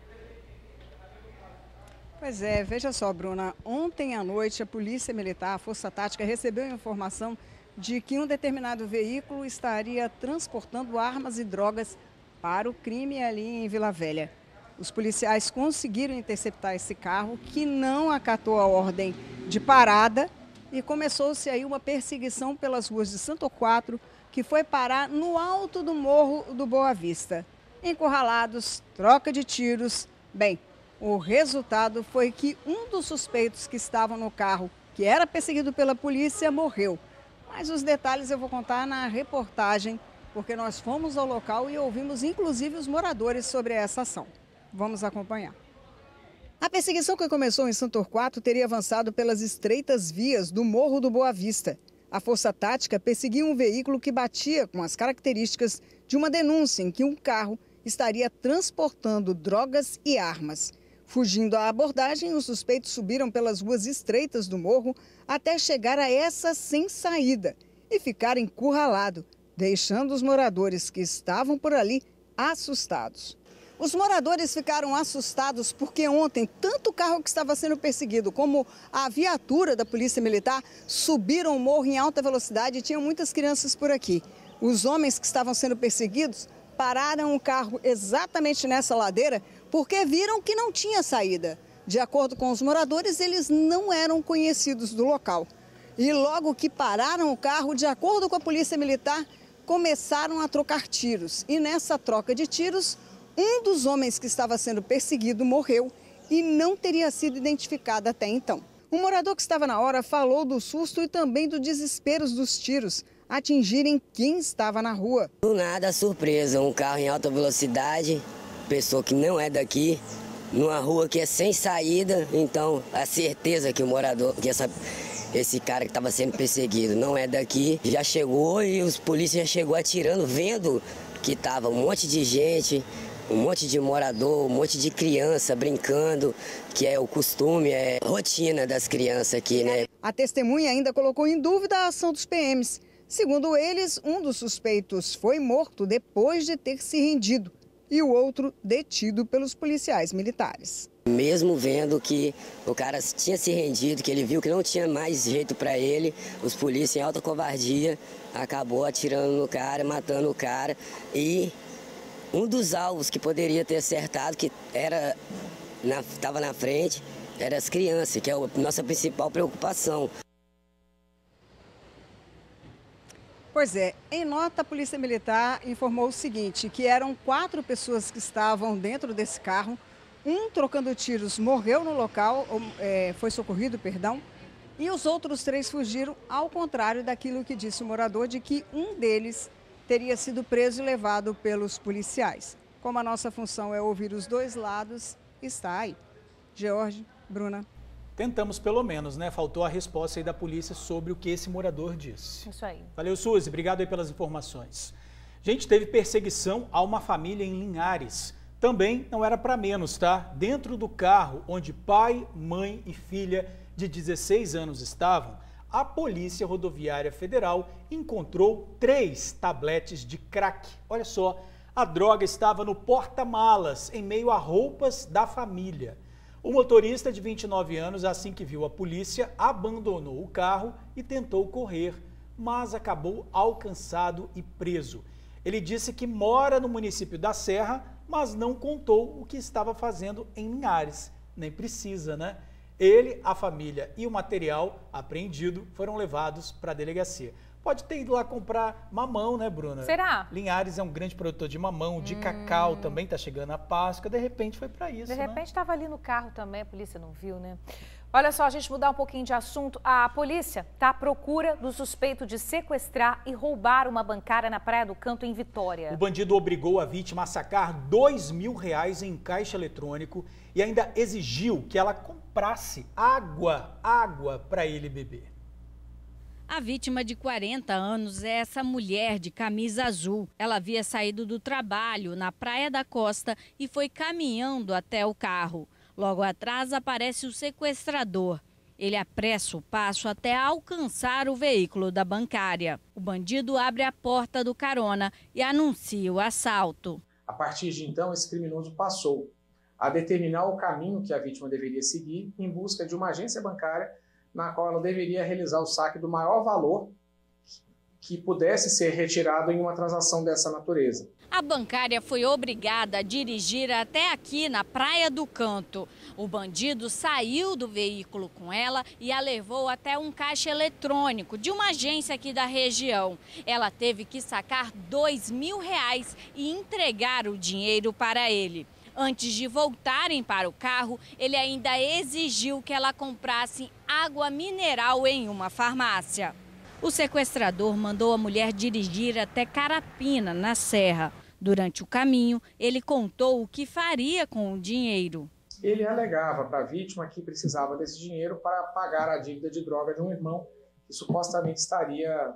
Pois é, veja só, Bruna. Ontem à noite, a Polícia Militar, a Força Tática, recebeu a informação de que um determinado veículo estaria transportando armas e drogas para o crime ali em Vila Velha. Os policiais conseguiram interceptar esse carro, que não acatou a ordem de parada, e começou-se aí uma perseguição pelas ruas de Santo Quatro, que foi parar no alto do Morro do Boa Vista. Encurralados, troca de tiros. Bem, o resultado foi que um dos suspeitos que estavam no carro, que era perseguido pela polícia, morreu. Mas os detalhes eu vou contar na reportagem, porque nós fomos ao local e ouvimos inclusive os moradores sobre essa ação. Vamos acompanhar. A perseguição que começou em Santo Torquato teria avançado pelas estreitas vias do Morro do Boa Vista. A Força Tática perseguiu um veículo que batia com as características de uma denúncia em que um carro estaria transportando drogas e armas. Fugindo à abordagem, os suspeitos subiram pelas ruas estreitas do morro até chegar a essa sem saída e ficaram encurralados, deixando os moradores que estavam por ali assustados. Os moradores ficaram assustados porque ontem tanto o carro que estava sendo perseguido como a viatura da Polícia Militar subiram o morro em alta velocidade e tinham muitas crianças por aqui. Os homens que estavam sendo perseguidos pararam o carro exatamente nessa ladeira porque viram que não tinha saída. De acordo com os moradores, eles não eram conhecidos do local. E logo que pararam o carro, de acordo com a Polícia Militar, começaram a trocar tiros. E nessa troca de tiros, um dos homens que estava sendo perseguido morreu e não teria sido identificado até então. Um morador que estava na hora falou do susto e também do desespero dos tiros atingirem quem estava na rua. Do nada, surpresa, um carro em alta velocidade, pessoa que não é daqui, numa rua que é sem saída, então a certeza que o morador, que esse cara que estava sendo perseguido não é daqui, já chegou e os polícias já chegou atirando, vendo que tava um monte de gente, um monte de morador, um monte de criança brincando, que é o costume, é a rotina das crianças aqui, né? A testemunha ainda colocou em dúvida a ação dos PMs. Segundo eles, um dos suspeitos foi morto depois de ter se rendido e o outro detido pelos policiais militares. Mesmo vendo que o cara tinha se rendido, que ele viu que não tinha mais jeito para ele, os polícias em alta covardia acabou atirando no cara, matando o cara. E um dos alvos que poderia ter acertado, que estava na frente, eram as crianças, que é a nossa principal preocupação. Pois é, em nota, a Polícia Militar informou o seguinte, que eram 4 pessoas que estavam dentro desse carro, um trocando tiros morreu no local, foi socorrido, perdão, e os outros 3 fugiram, ao contrário daquilo que disse o morador, de que um deles teria sido preso e levado pelos policiais. Como a nossa função é ouvir os dois lados, está aí. George, Bruna. Tentamos pelo menos, né? Faltou a resposta aí da polícia sobre o que esse morador disse. Isso aí. Valeu, Suzy. Obrigado aí pelas informações. Gente, teve perseguição a uma família em Linhares. Também não era para menos, tá? Dentro do carro onde pai, mãe e filha de 16 anos estavam, a Polícia Rodoviária Federal encontrou 3 tabletes de crack. Olha só, a droga estava no porta-malas, em meio a roupas da família. O motorista de 29 anos, assim que viu a polícia, abandonou o carro e tentou correr, mas acabou alcançado e preso. Ele disse que mora no município da Serra, mas não contou o que estava fazendo em Linhares. Nem precisa, né? Ele, a família e o material apreendido foram levados para a delegacia. Pode ter ido lá comprar mamão, né, Bruna? Será? Linhares é um grande produtor de mamão, de cacau também, tá chegando a Páscoa, de repente foi para isso, De repente estava ali no carro também, a polícia não viu, né? Olha só, a gente mudar um pouquinho de assunto. A polícia está à procura do suspeito de sequestrar e roubar uma bancária na Praia do Canto, em Vitória. O bandido obrigou a vítima a sacar R$2.000 em caixa eletrônico e ainda exigiu que ela comprasse água para ele beber. A vítima de 40 anos é essa mulher de camisa azul. Ela havia saído do trabalho na Praia da Costa e foi caminhando até o carro. Logo atrás aparece o sequestrador. Ele apressa o passo até alcançar o veículo da bancária. O bandido abre a porta do carona e anuncia o assalto. A partir de então, esse criminoso passou a determinar o caminho que a vítima deveria seguir em busca de uma agência bancária na qual ela deveria realizar o saque do maior valor que pudesse ser retirado em uma transação dessa natureza. A bancária foi obrigada a dirigir até aqui na Praia do Canto. O bandido saiu do veículo com ela e a levou até um caixa eletrônico de uma agência aqui da região. Ela teve que sacar R$2.000 e entregar o dinheiro para ele. Antes de voltarem para o carro, ele ainda exigiu que ela comprasse água mineral em uma farmácia. O sequestrador mandou a mulher dirigir até Carapina, na Serra. Durante o caminho, ele contou o que faria com o dinheiro. Ele alegava para a vítima que precisava desse dinheiro para pagar a dívida de droga de um irmão que supostamente estaria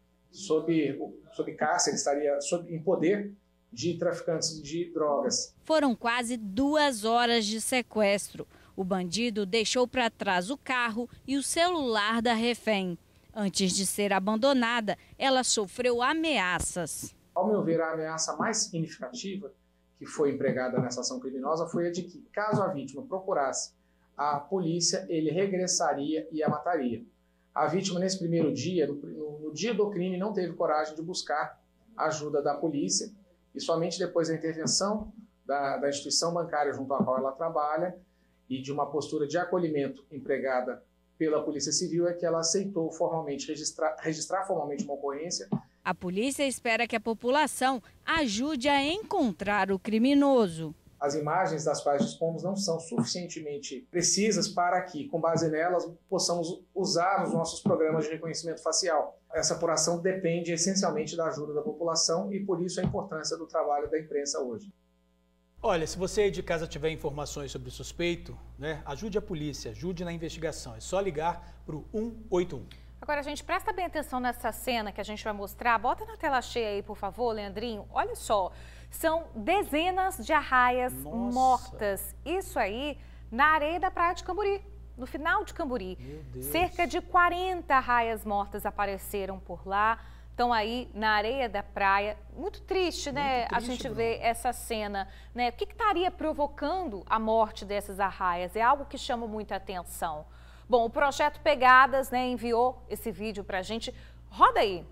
sob cárcere, estaria em poder de traficantes de drogas. Foram quase 2 horas de sequestro. O bandido deixou para trás o carro e o celular da refém. Antes de ser abandonada, ela sofreu ameaças. Ao meu ver, a ameaça mais significativa que foi empregada nessa ação criminosa foi a de que, caso a vítima procurasse a polícia, ele regressaria e a mataria. A vítima, nesse primeiro dia, no dia do crime, não teve coragem de buscar a ajuda da polícia e somente depois da intervenção da instituição bancária junto à qual ela trabalha e de uma postura de acolhimento empregada pela Polícia Civil é que ela aceitou formalmente registrar formalmente uma ocorrência. A polícia espera que a população ajude a encontrar o criminoso. As imagens das quais dispomos não são suficientemente precisas para que, com base nelas, possamos usar os nossos programas de reconhecimento facial. Essa apuração depende essencialmente da ajuda da população e, por isso, a importância do trabalho da imprensa hoje. Olha, se você aí de casa tiver informações sobre o suspeito, né, ajude a polícia, ajude na investigação. É só ligar para o 181. Agora, gente, presta bem atenção nessa cena que a gente vai mostrar. Bota na tela cheia aí, por favor, Leandrinho. Olha só, são dezenas de arraias mortas. Isso aí na areia da praia de Camburi, no final de Camburi. Meu Deus. Cerca de 40 arraias mortas apareceram por lá. Estão aí na areia da praia. Muito triste, né? Muito triste, a gente Bruno. vê essa cena, né? O que estaria provocando a morte dessas arraias? É algo que chama muita atenção. Bom, o Projeto Pegadas, né, enviou esse vídeo pra gente. Roda aí.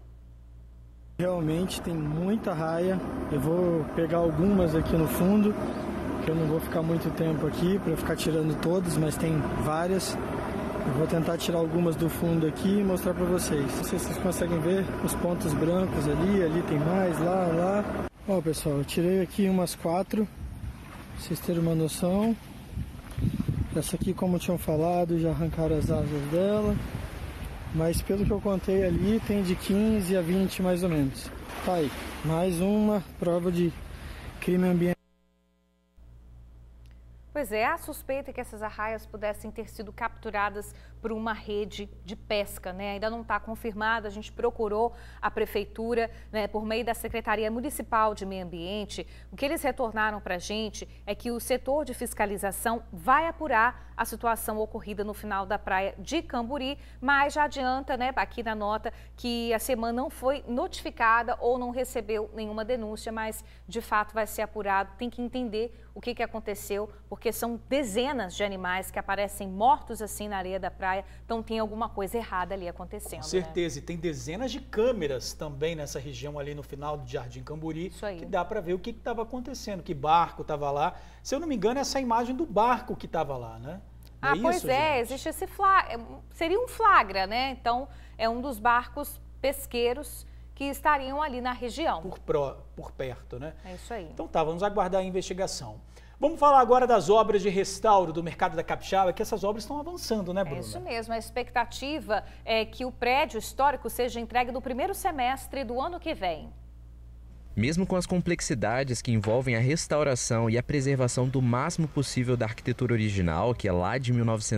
Realmente tem muita arraia. Eu vou pegar algumas aqui no fundo, que eu não vou ficar muito tempo aqui para ficar tirando todas, mas tem várias. Eu vou tentar tirar algumas do fundo aqui e mostrar para vocês. Não sei se vocês conseguem ver os pontos brancos ali tem mais, lá. Ó, pessoal, eu tirei aqui umas 4, pra vocês terem uma noção. Essa aqui, como tinham falado, já arrancaram as asas dela. Mas pelo que eu contei ali, tem de 15 a 20 mais ou menos. Tá aí, mais uma prova de crime ambiental. Pois é, a suspeita é que essas arraias pudessem ter sido capturadas por uma rede de pesca, né? Ainda não está confirmado, a gente procurou a prefeitura, né, por meio da Secretaria Municipal de Meio Ambiente. O que eles retornaram para a gente é que o setor de fiscalização vai apurar a situação ocorrida no final da praia de Camburi, mas já adianta, né, aqui na nota, que a SEMAN não foi notificada ou não recebeu nenhuma denúncia, mas de fato vai ser apurado, tem que entender o que aconteceu, porque são dezenas de animais que aparecem mortos assim na areia da praia praia. Então tem alguma coisa errada ali acontecendo. Com certeza, e tem dezenas de câmeras também nessa região ali no final do Jardim Camburi, que dá para ver o que estava acontecendo, que barco estava lá. Se eu não me engano, essa é a imagem do barco que estava lá, né? Ah, pois é, existe esse flagra, seria um flagra, né? Então, é um dos barcos pesqueiros que estariam ali na região. Por perto, né? É isso aí. Então tá, vamos aguardar a investigação. Vamos falar agora das obras de restauro do Mercado da Capixaba, que essas obras estão avançando, né, Bruna? É isso mesmo, a expectativa é que o prédio histórico seja entregue no primeiro semestre do ano que vem. Mesmo com as complexidades que envolvem a restauração e a preservação do máximo possível da arquitetura original, que é lá de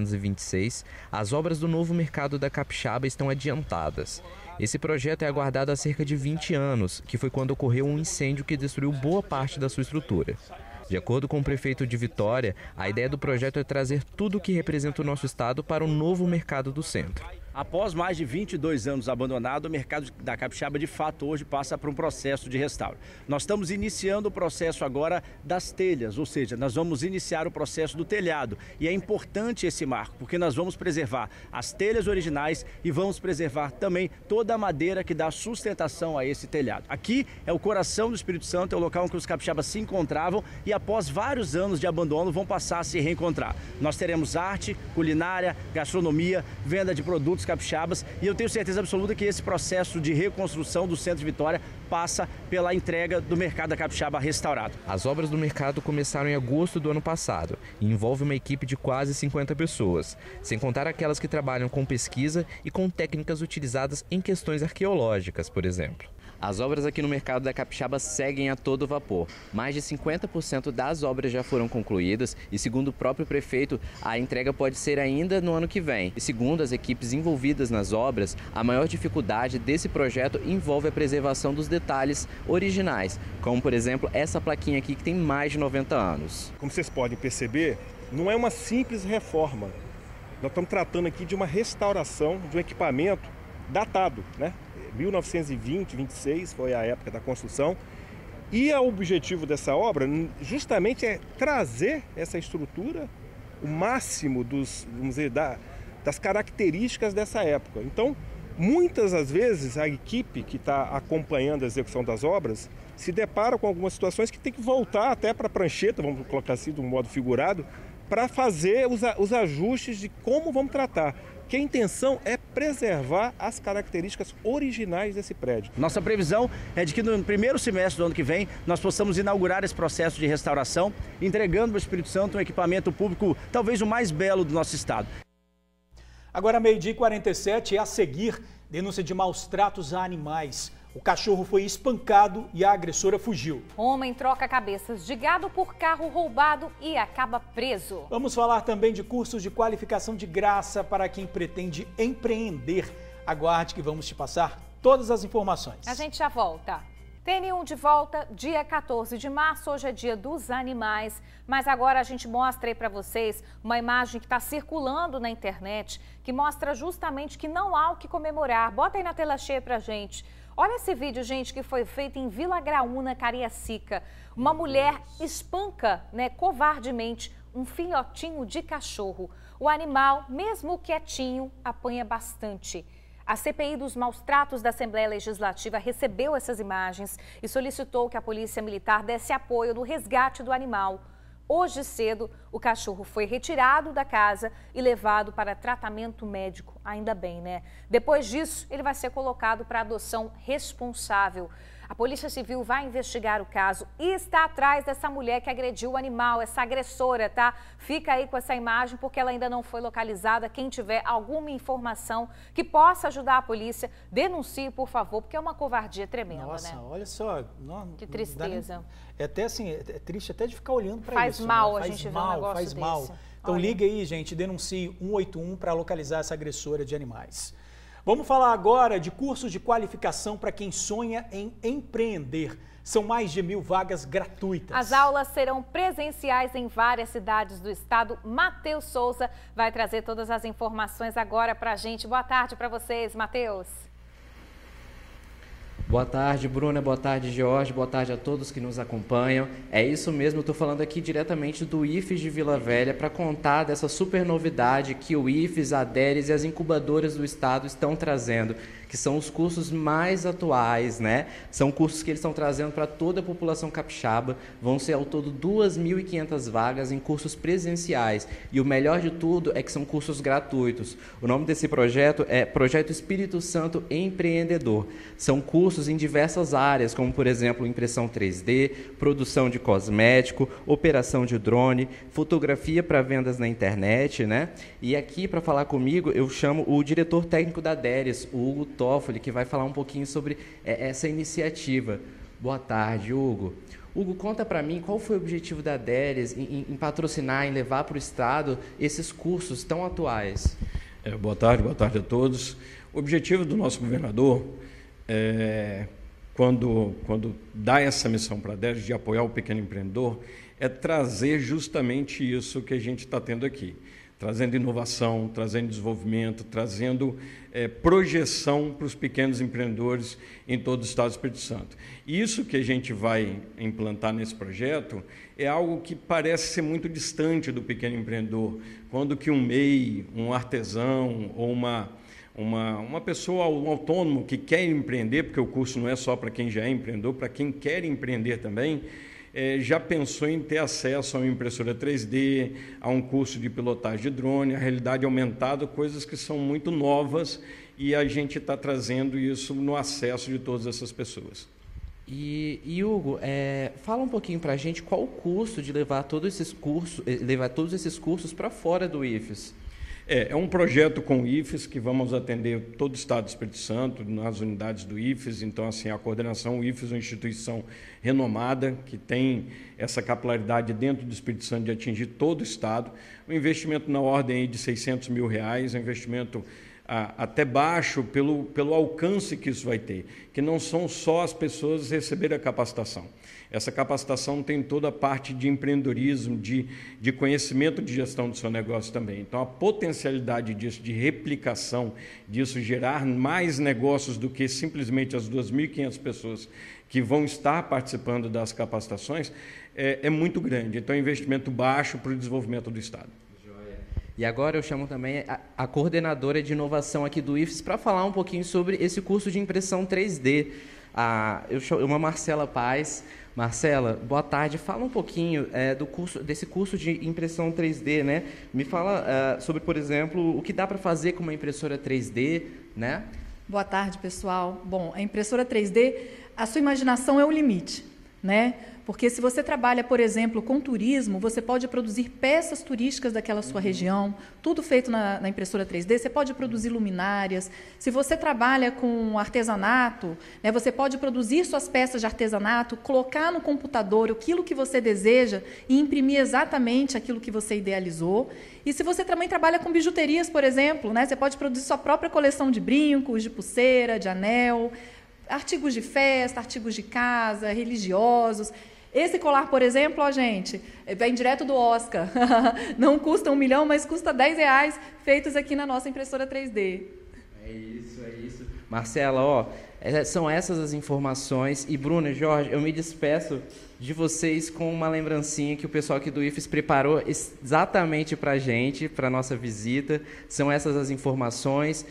1926, as obras do novo Mercado da Capixaba estão adiantadas. Esse projeto é aguardado há cerca de 20 anos, que foi quando ocorreu um incêndio que destruiu boa parte da sua estrutura. De acordo com o prefeito de Vitória, a ideia do projeto é trazer tudo o que representa o nosso estado para o novo mercado do centro. Após mais de 22 anos abandonado, o Mercado da Capixaba, de fato, hoje passa por um processo de restauro. Nós estamos iniciando o processo agora das telhas, ou seja, nós vamos iniciar o processo do telhado. E é importante esse marco, porque nós vamos preservar as telhas originais e vamos preservar também toda a madeira que dá sustentação a esse telhado. Aqui é o coração do Espírito Santo, é o local em que os capixabas se encontravam e após vários anos de abandono vão passar a se reencontrar. Nós teremos arte, culinária, gastronomia, venda de produtos capixabas e eu tenho certeza absoluta que esse processo de reconstrução do centro de Vitória passa pela entrega do Mercado da Capixaba restaurado. As obras do mercado começaram em agosto do ano passado e envolve uma equipe de quase 50 pessoas, sem contar aquelas que trabalham com pesquisa e com técnicas utilizadas em questões arqueológicas, por exemplo. As obras aqui no Mercado da Capixaba seguem a todo vapor. Mais de 50% das obras já foram concluídas e, segundo o próprio prefeito, a entrega pode ser ainda no ano que vem. E segundo as equipes envolvidas nas obras, a maior dificuldade desse projeto envolve a preservação dos detalhes originais, como, por exemplo, essa plaquinha aqui que tem mais de 90 anos. Como vocês podem perceber, não é uma simples reforma. Nós estamos tratando aqui de uma restauração de um equipamento datado, né? 1920, 26 foi a época da construção. E o objetivo dessa obra justamente é trazer essa estrutura o máximo vamos dizer, das características dessa época. Então, muitas das vezes a equipe que está acompanhando a execução das obras se depara com algumas situações que tem que voltar até para a prancheta, vamos colocar assim de um modo figurado, para fazer os ajustes de como vamos tratar. Que a intenção é preservar as características originais desse prédio. Nossa previsão é de que no primeiro semestre do ano que vem nós possamos inaugurar esse processo de restauração, entregando para o Espírito Santo um equipamento público talvez o mais belo do nosso estado. Agora, 12h47, a seguir, denúncia de maus tratos a animais. O cachorro foi espancado e a agressora fugiu. Homem troca cabeças de gado por carro roubado e acaba preso. Vamos falar também de cursos de qualificação de graça para quem pretende empreender. Aguarde que vamos te passar todas as informações. A gente já volta. TN1 de volta, dia 14 de março, hoje é dia dos animais, mas agora a gente mostra aí para vocês uma imagem que está circulando na internet, que mostra justamente que não há o que comemorar. Bota aí na tela cheia pra gente. Olha esse vídeo, gente, que foi feito em Vila Graúna, Cariacica. Uma mulher espanca, covardemente, um filhotinho de cachorro. O animal, mesmo quietinho, apanha bastante. A CPI dos maus tratos da Assembleia Legislativa recebeu essas imagens e solicitou que a Polícia Militar desse apoio no resgate do animal. Hoje cedo, o cachorro foi retirado da casa e levado para tratamento médico, ainda bem, né? Depois disso, ele vai ser colocado para adoção responsável. A Polícia Civil vai investigar o caso e está atrás dessa mulher que agrediu o animal, essa agressora, tá? Fica aí com essa imagem porque ela ainda não foi localizada. Quem tiver alguma informação que possa ajudar a polícia, denuncie, por favor, porque é uma covardia tremenda, Nossa, né? Nossa, olha só. Que tristeza. É até assim, é triste até de ficar olhando para isso. Faz mal, né? A gente ver um negócio faz desse. mal. Então Olha. liga aí, gente, denuncie 181 para localizar essa agressora de animais. Vamos falar agora de cursos de qualificação para quem sonha em empreender. São mais de 1.000 vagas gratuitas. As aulas serão presenciais em várias cidades do estado. Matheus Souza vai trazer todas as informações agora para a gente. Boa tarde para vocês, Matheus. Boa tarde, Bruna. Boa tarde, Jorge. Boa tarde a todos que nos acompanham. É isso mesmo, eu estou falando aqui diretamente do IFES de Vila Velha para contar dessa super novidade que o IFES, a DERES e as incubadoras do Estado estão trazendo, que são os cursos mais atuais, né? São cursos que eles estão trazendo para toda a população capixaba. Vão ser ao todo 2.500 vagas em cursos presenciais. E o melhor de tudo é que são cursos gratuitos. O nome desse projeto é Projeto Espírito Santo Empreendedor. São cursos em diversas áreas, como, por exemplo, impressão 3D, produção de cosmético, operação de drone, fotografia para vendas na internet, né? E aqui, para falar comigo, eu chamo o diretor técnico da DERES, o Hugo Toffoli, que vai falar um pouquinho sobre essa iniciativa. Boa tarde, Hugo. Hugo, conta para mim qual foi o objetivo da DERES em patrocinar, em levar para o Estado esses cursos tão atuais. Boa tarde a todos. O objetivo do nosso governador, quando dá essa missão para a DERES de apoiar o pequeno empreendedor, é trazer justamente isso que a gente está tendo aqui. Trazendo inovação, trazendo desenvolvimento, trazendo projeção para os pequenos empreendedores em todo o Estado do Espírito Santo. E isso que a gente vai implantar nesse projeto é algo que parece ser muito distante do pequeno empreendedor, quando que um MEI, um artesão ou uma pessoa, um autônomo que quer empreender, porque o curso não é só para quem já é empreendedor, para quem quer empreender também, já pensou em ter acesso a uma impressora 3D, a um curso de pilotagem de drone, a realidade aumentada, coisas que são muito novas e a gente está trazendo isso no acesso de todas essas pessoas. E Hugo, fala um pouquinho para a gente qual o custo de levar todos esses cursos para fora do IFES. É um projeto com o IFES que vamos atender todo o Estado do Espírito Santo, nas unidades do IFES. Então, assim, a coordenação, o IFES é uma instituição renomada, que tem essa capilaridade dentro do Espírito Santo de atingir todo o Estado. Um investimento na ordem de R$600 mil, um investimento até baixo pelo alcance que isso vai ter, que não são só as pessoas receberem a capacitação. Essa capacitação tem toda a parte de empreendedorismo, de conhecimento de gestão do seu negócio também. Então, a potencialidade disso, de replicação disso, gerar mais negócios do que simplesmente as 2.500 pessoas que vão estar participando das capacitações, é muito grande. Então, é um investimento baixo para o desenvolvimento do Estado. E agora eu chamo também a coordenadora de inovação aqui do IFES para falar um pouquinho sobre esse curso de impressão 3D. Eu chamo a Marcela Paz. Marcela, boa tarde. Fala um pouquinho desse curso de impressão 3D, né? Me fala sobre, por exemplo, o que dá para fazer com uma impressora 3D, né? Boa tarde, pessoal. Bom, a impressora 3D, a sua imaginação é o limite, né? Porque se você trabalha, por exemplo, com turismo, você pode produzir peças turísticas daquela sua região, tudo feito na impressora 3D, você pode produzir luminárias. Se você trabalha com artesanato, né, você pode produzir suas peças de artesanato, colocar no computador aquilo que você deseja e imprimir exatamente aquilo que você idealizou. E se você também trabalha com bijuterias, por exemplo, né, você pode produzir sua própria coleção de brincos, de pulseira, de anel, artigos de festa, artigos de casa, religiosos. Esse colar, por exemplo, gente, vem direto do Oscar. Não custa R$1 milhão, mas custa R$10, feitos aqui na nossa impressora 3D. É isso. Marcela, são essas as informações. E Bruna e Jorge, eu me despeço de vocês com uma lembrancinha que o pessoal aqui do IFES preparou exatamente para a gente, para a nossa visita. São essas as informações.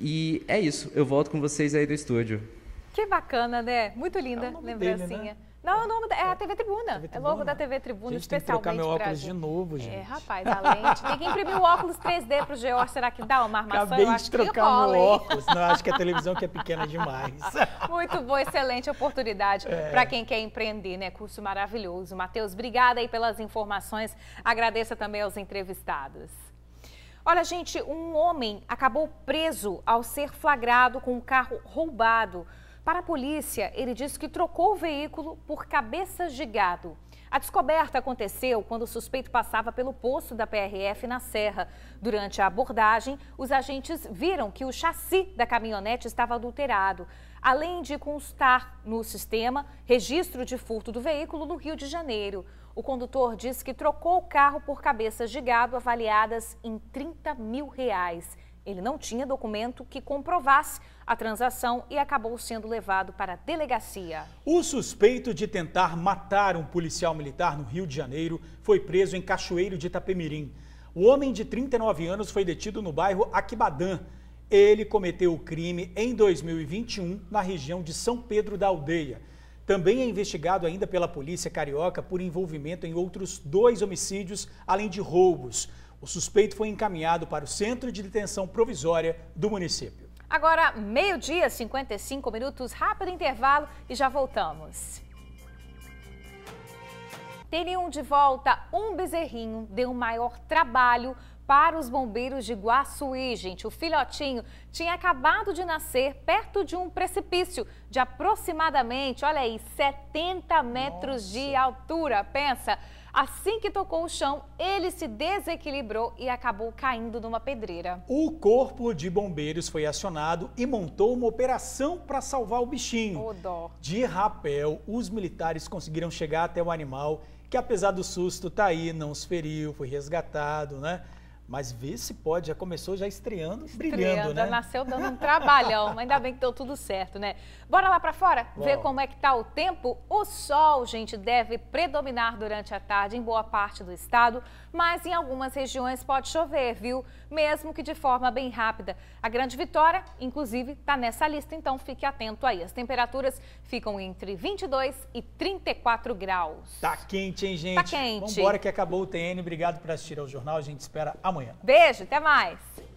E é isso, eu volto com vocês aí do estúdio. Que bacana, né? Muito linda lembrancinha. Dele, né? Não, o nome é a TV Tribuna. É logo da TV Tribuna, especialmente tem que trocar meu óculos pra de novo, gente. Rapaz, a lente. Tem que imprimir o óculos 3D pro George. Será que dá uma armação? Acabei Eu acho de trocar que rola, meu óculos. Não, acho que a televisão que é pequena demais. Muito boa, excelente oportunidade para quem quer empreender, né? Curso maravilhoso. Matheus, obrigada aí pelas informações. Agradeço também aos entrevistados. Olha, gente, um homem acabou preso ao ser flagrado com um carro roubado. Para a polícia, ele disse que trocou o veículo por cabeças de gado. A descoberta aconteceu quando o suspeito passava pelo posto da PRF na Serra. Durante a abordagem, os agentes viram que o chassi da caminhonete estava adulterado, além de constar no sistema registro de furto do veículo no Rio de Janeiro. O condutor disse que trocou o carro por cabeças de gado avaliadas em R$30 mil. Ele não tinha documento que comprovasse a transação e acabou sendo levado para a delegacia. O suspeito de tentar matar um policial militar no Rio de Janeiro foi preso em Cachoeiro de Itapemirim. O homem de 39 anos foi detido no bairro Aquibadã. Ele cometeu o crime em 2021 na região de São Pedro da Aldeia. Também é investigado ainda pela polícia carioca por envolvimento em outros 2 homicídios, além de roubos. O suspeito foi encaminhado para o Centro de Detenção Provisória do município. Agora, 12h, 55 minutos, rápido intervalo e já voltamos. Teriam de volta um bezerrinho, deu maior trabalho para os bombeiros de Guaçuí, gente. O filhotinho tinha acabado de nascer perto de um precipício de aproximadamente, olha aí, 70 metros de altura. Pensa, assim que tocou o chão, ele se desequilibrou e acabou caindo numa pedreira. O corpo de bombeiros foi acionado e montou uma operação para salvar o bichinho. Ô, dó. De rapel, os militares conseguiram chegar até o animal, que apesar do susto tá aí, não se feriu, foi resgatado, né? Mas vê se pode, já começou já brilhando, né? Nasceu dando um trabalhão, ainda bem que deu tudo certo, né? Bora lá pra fora, ver como é que tá o tempo? O sol, gente, deve predominar durante a tarde em boa parte do estado, mas em algumas regiões pode chover, viu? Mesmo que de forma bem rápida. A Grande Vitória, inclusive, tá nessa lista, então fique atento aí. As temperaturas ficam entre 22 e 34 graus. Tá quente, hein, gente? Tá quente. Vambora que acabou o TN. Obrigado por assistir ao jornal. A gente espera amanhã. Beijo, até mais.